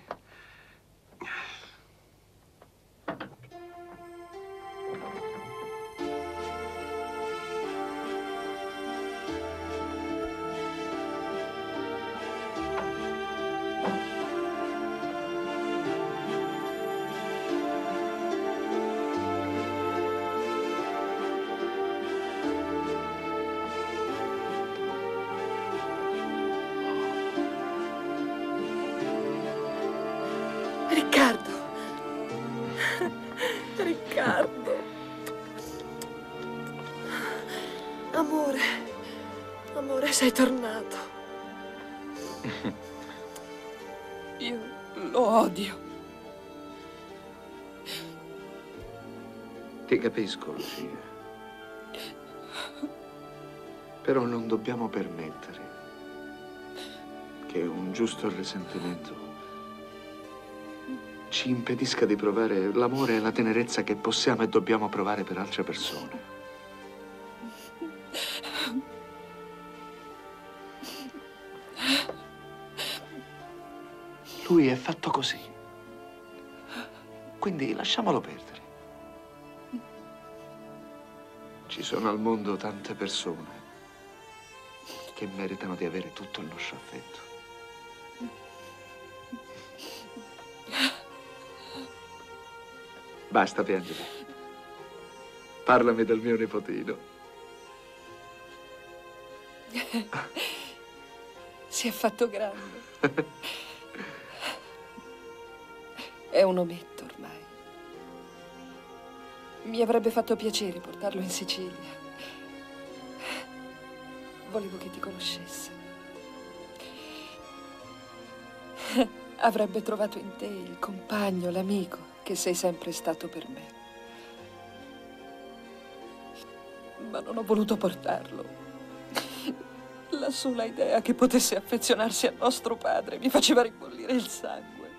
Riccardo. Riccardo. Amore. Amore, sei tornato. Io lo odio. Ti capisco, Lucia. Però non dobbiamo permettere che un giusto risentimento ci impedisca di provare l'amore e la tenerezza che possiamo e dobbiamo provare per altre persone. Lui è fatto così. Quindi lasciamolo perdere. Ci sono al mondo tante persone che meritano di avere tutto il nostro affetto. Basta piangere. Parlami del mio nipotino. Si è fatto grande. È un ometto ormai. Mi avrebbe fatto piacere portarlo in Sicilia. Volevo che ti conoscesse. Avrebbe trovato in te il compagno, l'amico che sei sempre stato per me. Ma non ho voluto portarlo. La sola idea che potesse affezionarsi al nostro padre mi faceva ribollire il sangue.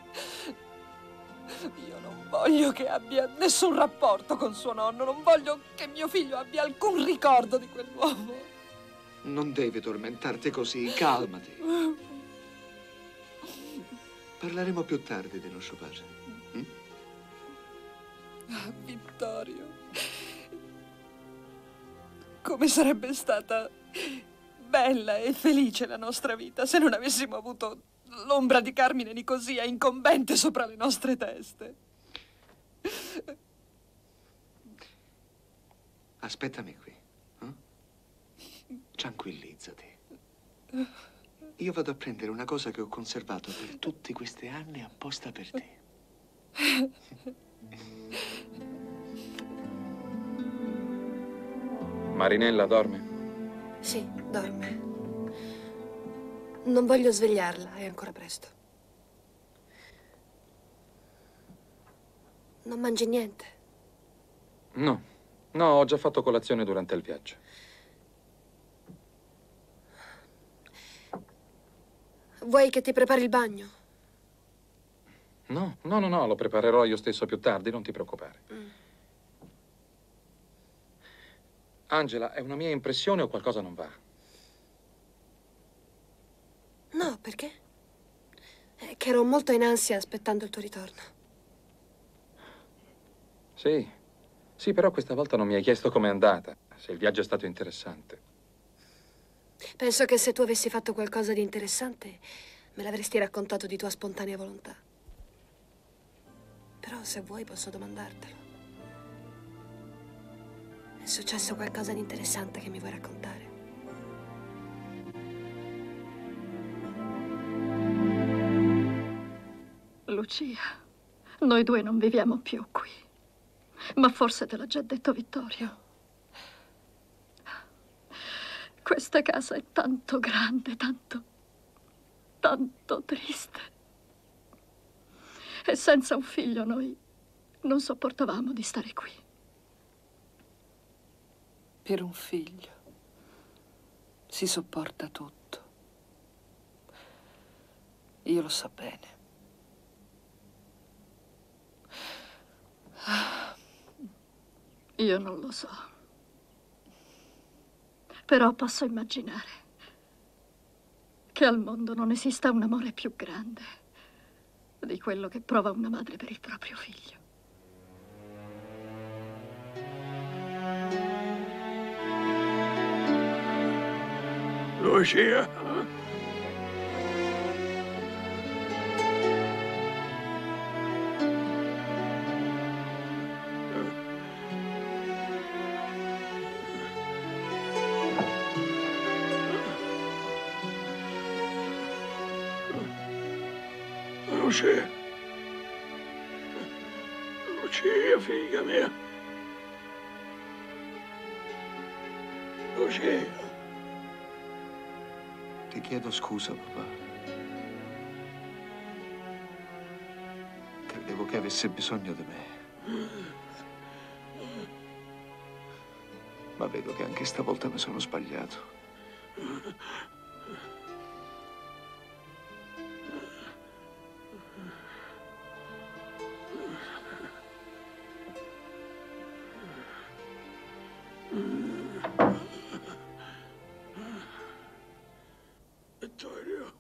Io non voglio che abbia nessun rapporto con suo nonno, non voglio che mio figlio abbia alcun ricordo di quell'uomo. Non devi tormentarti così, calmati. Parleremo più tardi di nostro padre. Mm? Ah, Vittorio. Come sarebbe stata bella e felice la nostra vita se non avessimo avuto l'ombra di Carmine Nicosia incombente sopra le nostre teste. Aspettami qui. Eh? Tranquillizzati. Io vado a prendere una cosa che ho conservato per tutti questi anni apposta per te. Marinella dorme? Sì, dorme. Non voglio svegliarla, è ancora presto. Non mangi niente? No, no, ho già fatto colazione durante il viaggio. Vuoi che ti prepari il bagno? No, no, no, no, lo preparerò io stesso più tardi, non ti preoccupare. Mm. Angela, è una mia impressione o qualcosa non va? No, perché? È che ero molto in ansia aspettando il tuo ritorno. Sì, sì, però questa volta non mi hai chiesto com'è andata, se il viaggio è stato interessante. Penso che se tu avessi fatto qualcosa di interessante, me l'avresti raccontato di tua spontanea volontà. Però se vuoi posso domandartelo. È successo qualcosa di interessante che mi vuoi raccontare? Lucia, noi due non viviamo più qui. Ma forse te l'ha già detto Vittorio. Questa casa è tanto grande, tanto, tanto triste. E senza un figlio noi non sopportavamo di stare qui. Per un figlio si sopporta tutto. Io lo so bene. Io non lo so. Però posso immaginare che al mondo non esista un amore più grande di quello che prova una madre per il proprio figlio. Lucia. Lucia. Lucia, figlia mia. Lucia. Ti chiedo scusa, papà. Credevo che avesse bisogno di me. Ma vedo che anche stavolta mi sono sbagliato. Vittorio,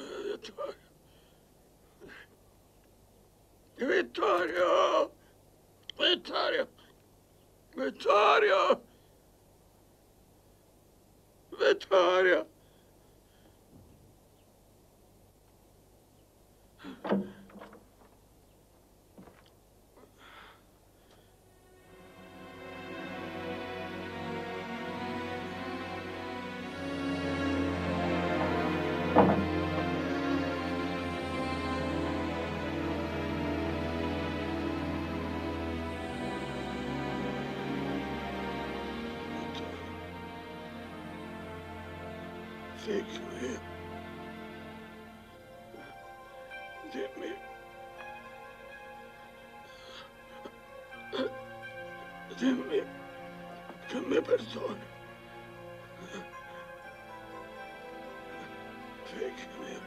Vittorio, Vittorio, Vittorio, Vittorio. Figlia mia, dimmi, dimmi che mi perdoni. Figlia mia.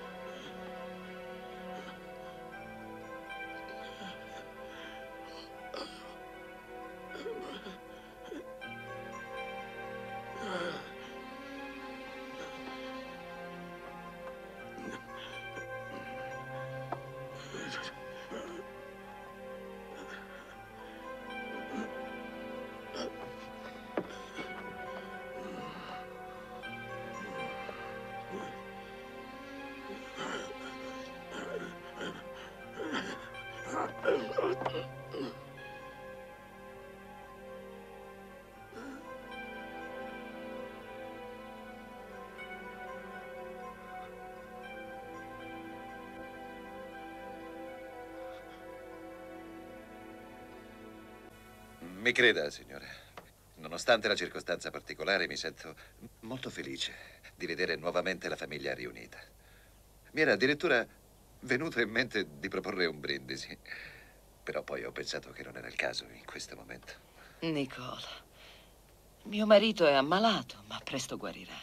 Mi creda, signore, nonostante la circostanza particolare, mi sento molto felice di vedere nuovamente la famiglia riunita. Mi era addirittura venuto in mente di proporre un brindisi, però poi ho pensato che non era il caso in questo momento. Nicola, mio marito è ammalato, ma presto guarirà.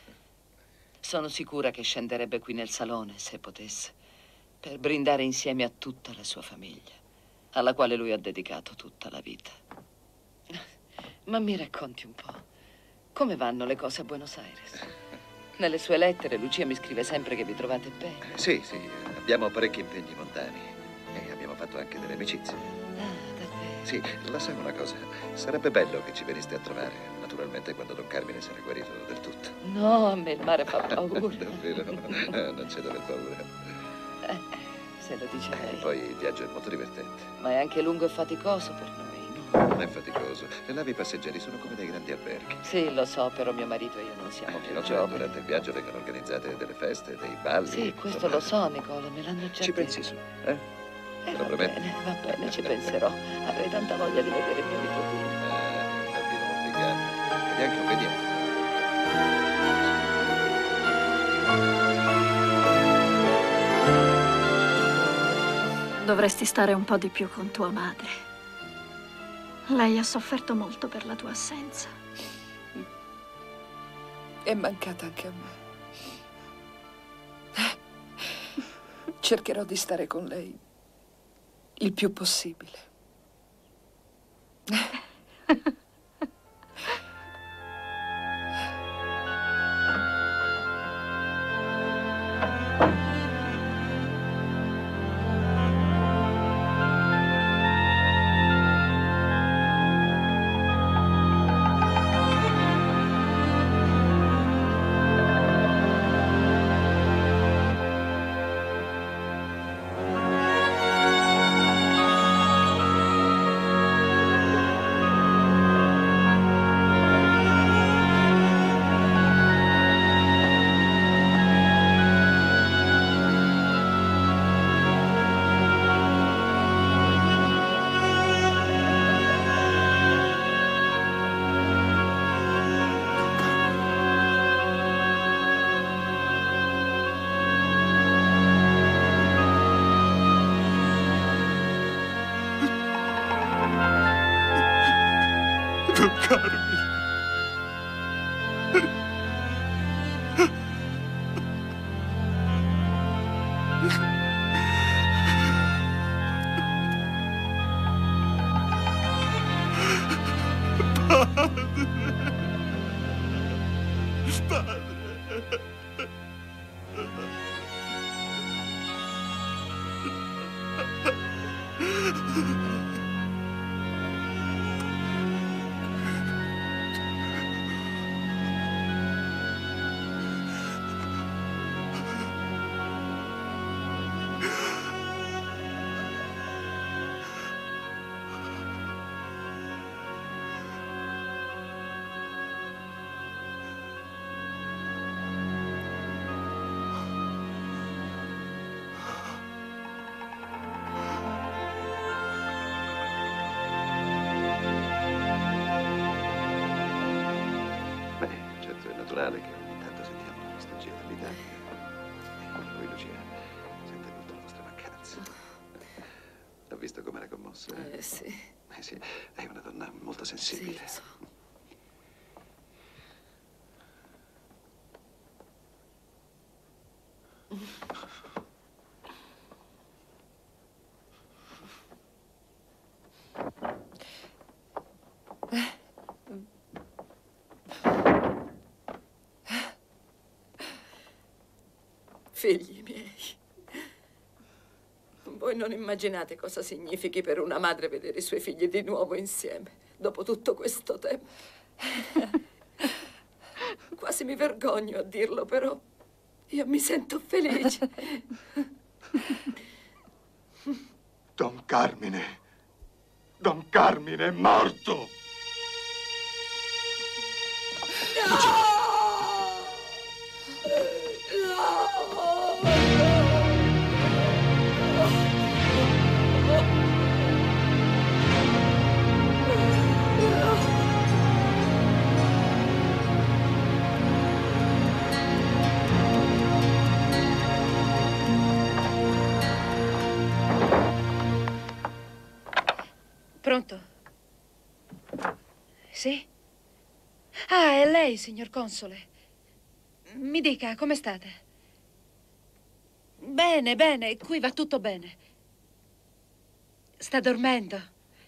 Sono sicura che scenderebbe qui nel salone, se potesse, per brindare insieme a tutta la sua famiglia, alla quale lui ha dedicato tutta la vita. Ma mi racconti un po', come vanno le cose a Buenos Aires? Nelle sue lettere Lucia mi scrive sempre che vi trovate bene. Sì, sì, abbiamo parecchi impegni montani e abbiamo fatto anche delle amicizie. Ah, davvero? Sì, la sai una cosa, sarebbe bello che ci veniste a trovare, naturalmente quando Don Carmine sarà guarito del tutto. No, a me il mare fa paura. Davvero? Eh, non c'è da aver paura. Eh, se lo dice lei. Poi il viaggio è molto divertente. Ma è anche lungo e faticoso per noi. Non è faticoso. Le navi passeggeri sono come dei grandi alberghi. Sì, lo so, però mio marito e io non siamo più Inoltre, giovani. durante il viaggio vengono organizzate delle feste, dei balli. Sì, questo lo so, Nicola, me l'hanno già Ci detto. pensi su, eh? Eh, Lo va prometti? bene, va bene, ci penserò. Avrei tanta voglia di vedere mio nipotino. Eh, un bambino molto grande ed è anche obbediente. Dovresti stare un po' di più con tua madre. Lei ha sofferto molto per la tua assenza. È mancata anche a me. Cercherò di stare con lei il più possibile. Naturale che ogni tanto sentiamo la nostalgia dell'Italia. E poi Lucia sente molto la nostra mancanza. Ho visto come era commossa. Eh, eh sì. Eh sì, è una donna molto sensibile. Sì, lo so. Figli miei, voi non immaginate cosa significhi per una madre vedere i suoi figli di nuovo insieme, dopo tutto questo tempo. Quasi mi vergogno a dirlo, però io mi sento felice. Don Carmine, Don Carmine è morto! No! Pronto? Sì? Ah, è lei, signor console. Mi dica, come state? Bene, bene, qui va tutto bene. Sta dormendo?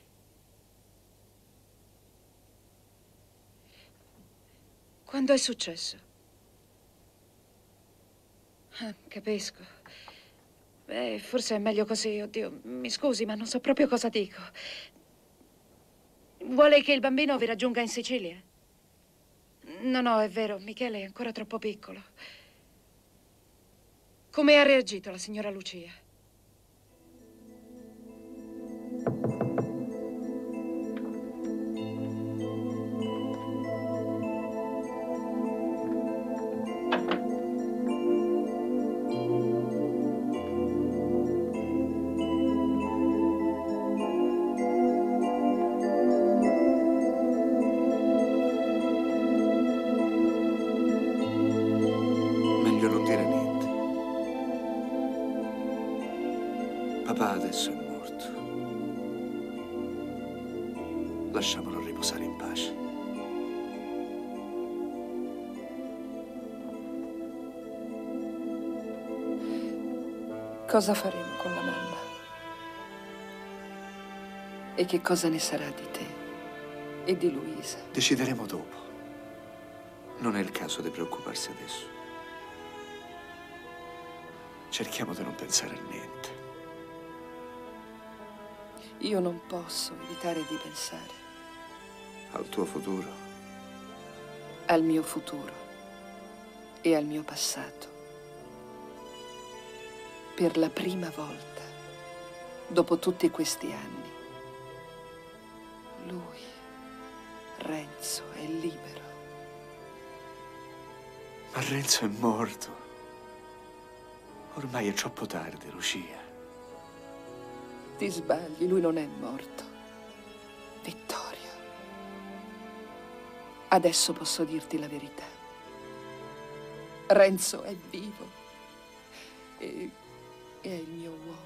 Quando è successo? Ah, capisco. Beh, forse è meglio così, oddio. Mi scusi, ma non so proprio cosa dico. Vuole che il bambino vi raggiunga in Sicilia? No, no, è vero, Michele è ancora troppo piccolo. Come ha reagito la signora Lucia? Papà adesso è morto. Lasciamolo riposare in pace. Cosa faremo con la mamma? E che cosa ne sarà di te e di Luisa? Decideremo dopo. Non è il caso di preoccuparsi adesso. Cerchiamo di non pensare a niente. Io non posso evitare di pensare Al tuo futuro. al mio futuro e al mio passato. Per la prima volta, dopo tutti questi anni, lui, Renzo, è libero. Ma Renzo è morto. Ormai è troppo tardi, Lucia. Ti sbagli, lui non è morto. Vittorio. Adesso posso dirti la verità. Renzo è vivo e, e è il mio uomo.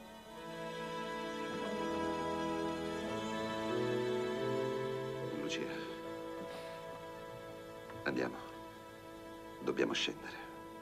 Lucia, andiamo. Dobbiamo scendere.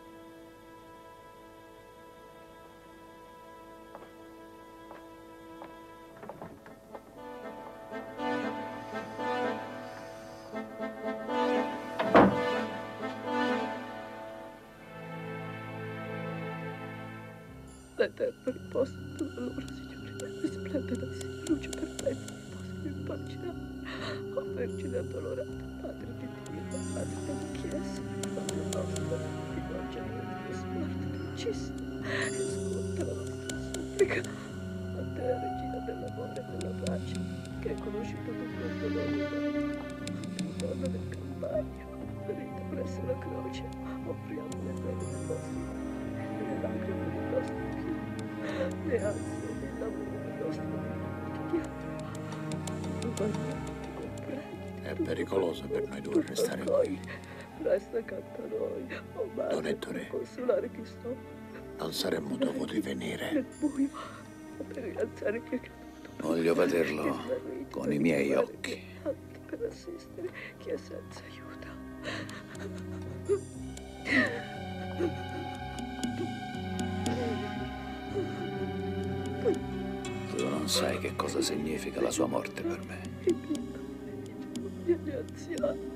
L'eterno riposo della loro, Signore, splendida sia luce perfetta, riposo in pace. O Vergine addolorata, Madre di Dio, Madre della Chiesa, Madre nostra, rivolge a noi il tuo sguardo dolcissimo e ascolta la nostra supplica. A te, Regina dell'amore e della pace, che hai conosciuto tutto il dolore umano, donna del Calvario, ferita presso la croce, offriamo le pene del nostro male e le lacrime del nostro le ansie e il lavoro del nostro quotidiano. Maria, ti comprendi. È pericoloso per noi due restare qui. Resta accanto a noi, oh Madre, Donetto Re. per consolare chi sto. Non saremmo dovuti venire. Nel buio, per rialzare chi è caduto. Voglio vederlo con i miei occhi. Per assistere chi è senza aiuto. Tu non sai che cosa significa la sua morte per me. Gli anziani.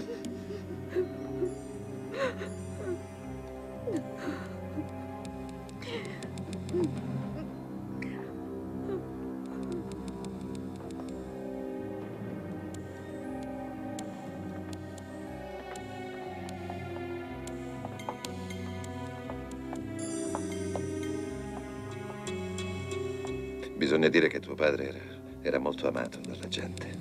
Bisogna dire che tuo padre era, era molto amato dalla gente.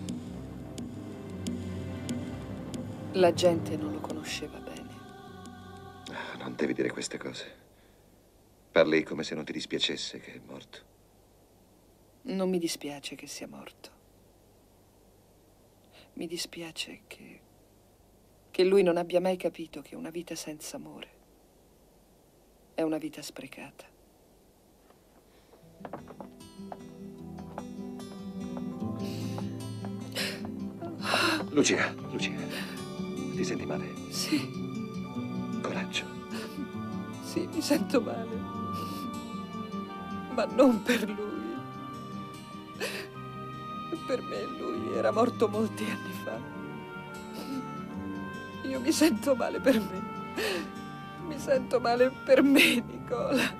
La gente non lo conosceva bene. Ah, non devi dire queste cose. Parli come se non ti dispiacesse che è morto. Non mi dispiace che sia morto. Mi dispiace che, che lui non abbia mai capito che una vita senza amore è una vita sprecata. Lucia, Lucia, ti senti male? Sì. Coraggio. Sì, mi sento male. Ma non per lui. Per me lui era morto molti anni fa. Io mi sento male per me. Mi sento male per me, Nicola.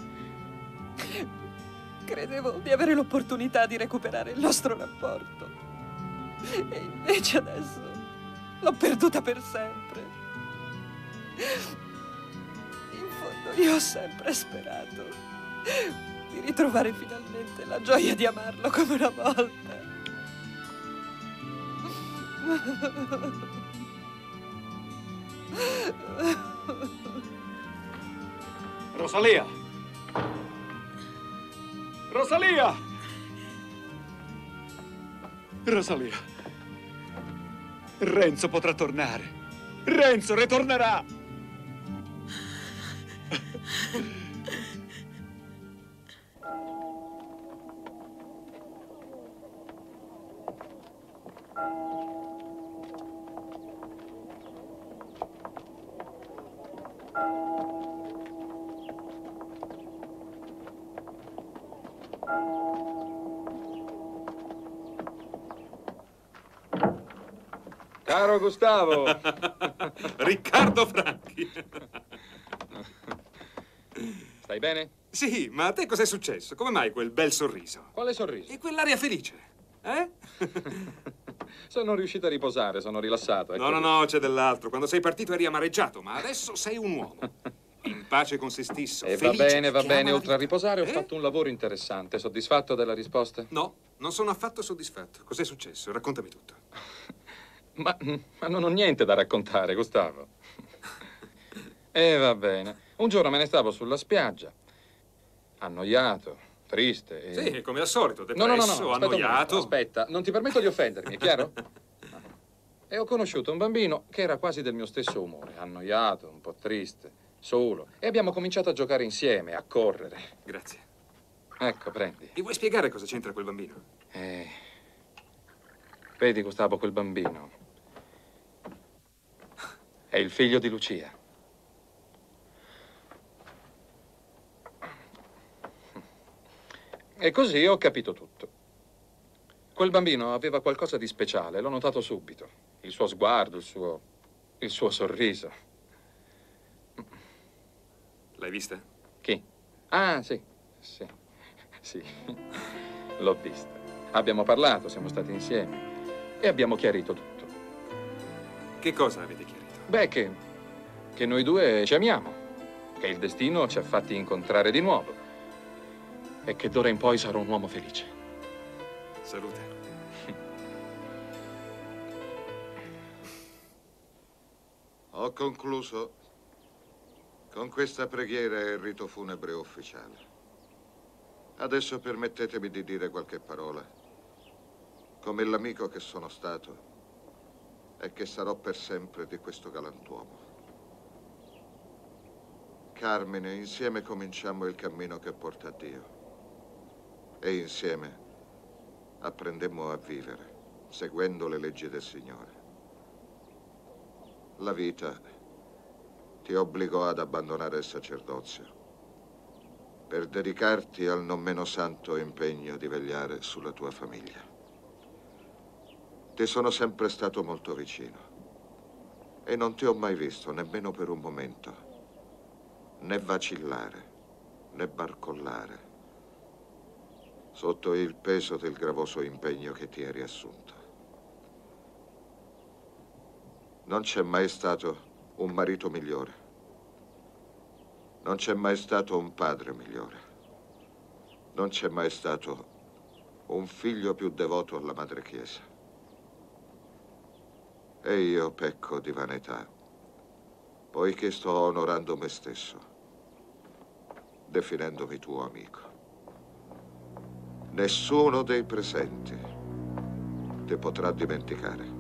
Credevo di avere l'opportunità di recuperare il nostro rapporto. E invece adesso l'ho perduta per sempre. In fondo io ho sempre sperato di ritrovare finalmente la gioia di amarlo come una volta. Rosalia! Rosalia! Rosalia! Renzo potrà tornare. Renzo ritornerà! Caro Gustavo! Riccardo Franchi! Stai bene? Sì, ma a te cos'è successo? Come mai quel bel sorriso? Quale sorriso? E quell'aria felice? Eh? Sono riuscito a riposare, sono rilassato. No, no, no, c'è dell'altro. Quando sei partito eri amareggiato, ma adesso sei un uomo. In pace con se stesso, E va felice, bene, va che bene. ama la Oltre a vita. riposare ho Eh? fatto un lavoro interessante. Soddisfatto della risposta? No, non sono affatto soddisfatto. Cos'è successo? Raccontami tutto. Ma, ma non ho niente da raccontare, Gustavo. E va bene. Un giorno me ne stavo sulla spiaggia, annoiato, triste. E... Sì, come al solito, No, no, no, no, depresso, aspetta un momento, annoiato. aspetta, non ti permetto di offendermi, è chiaro? E ho conosciuto un bambino che era quasi del mio stesso umore, annoiato, un po' triste, solo. E abbiamo cominciato a giocare insieme, a correre. Grazie. Ecco, prendi. Mi vuoi spiegare cosa c'entra quel bambino? Eh, vedi, Gustavo, quel bambino è il figlio di Lucia. E così ho capito tutto. Quel bambino aveva qualcosa di speciale, l'ho notato subito. Il suo sguardo, il suo... il suo sorriso. L'hai vista? Chi? Ah, sì, sì, sì, l'ho vista. Abbiamo parlato, siamo stati insieme e abbiamo chiarito tutto. Che cosa avete chiarito? Beh, che, che noi due ci amiamo, che il destino ci ha fatti incontrare di nuovo e che d'ora in poi sarò un uomo felice. Salute. Ho concluso. Con questa preghiera è il rito funebre ufficiale. Adesso permettetemi di dire qualche parola. Come l'amico che sono stato e che sarò per sempre di questo galantuomo. Carmine, insieme cominciamo il cammino che porta a Dio. E insieme apprendemmo a vivere, seguendo le leggi del Signore. La vita ti obbligò ad abbandonare il sacerdozio per dedicarti al non meno santo impegno di vegliare sulla tua famiglia. Ti sono sempre stato molto vicino e non ti ho mai visto, nemmeno per un momento, né vacillare, né barcollare, sotto il peso del gravoso impegno che ti eri assunto. Non c'è mai stato un marito migliore. Non c'è mai stato un padre migliore. Non c'è mai stato un figlio più devoto alla Madre Chiesa. E io pecco di vanità, poiché sto onorando me stesso, definendomi tuo amico. Nessuno dei presenti ti potrà dimenticare.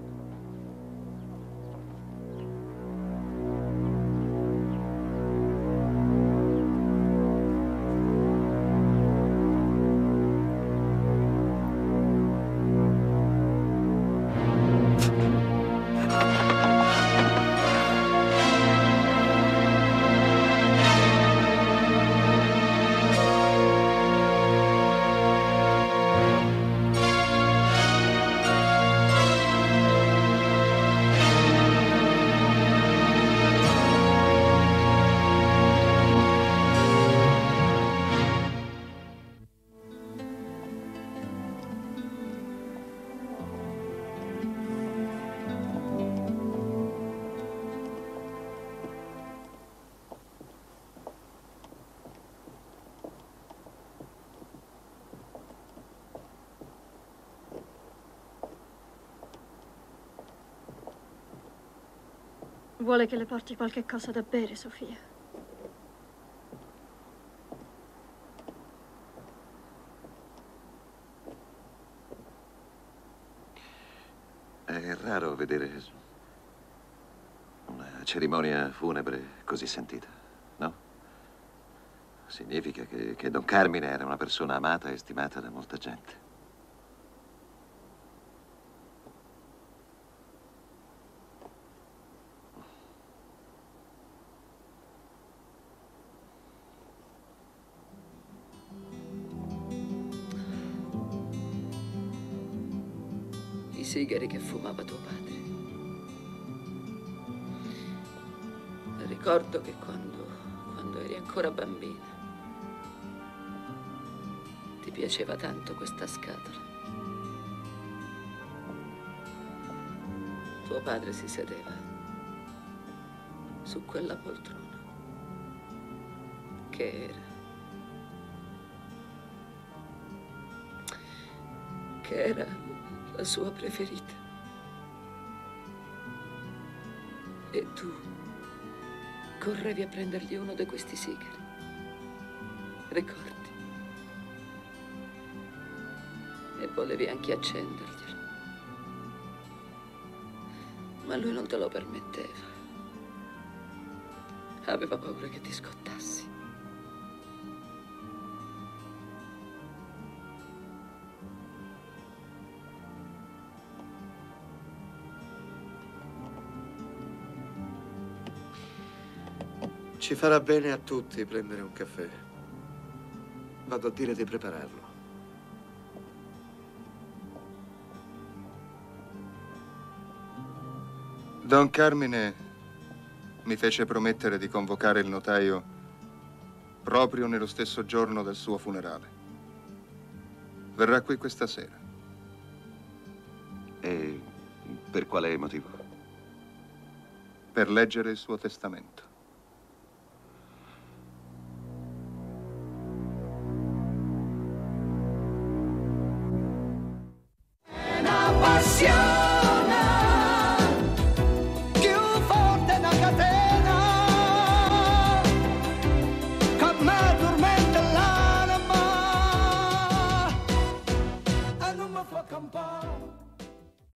Vuole che le porti qualche cosa da bere, Sofia? È raro vedere una cerimonia funebre così sentita, no? Significa che, che Don Carmine era una persona amata e stimata da molta gente. sigari che fumava tuo padre. Ricordo che quando, quando eri ancora bambina ti piaceva tanto questa scatola. Tuo padre si sedeva su quella poltrona che era che era la sua preferita. E tu correvi a prendergli uno di questi sigari. Ricordi? E volevi anche accenderglielo. Ma lui non te lo permetteva. Aveva paura che ti scottassi. Ci farà bene a tutti prendere un caffè. Vado a dire di prepararlo. Don Carmine mi fece promettere di convocare il notaio proprio nello stesso giorno del suo funerale. Verrà qui questa sera. E per quale motivo? Per leggere il suo testamento. Passione.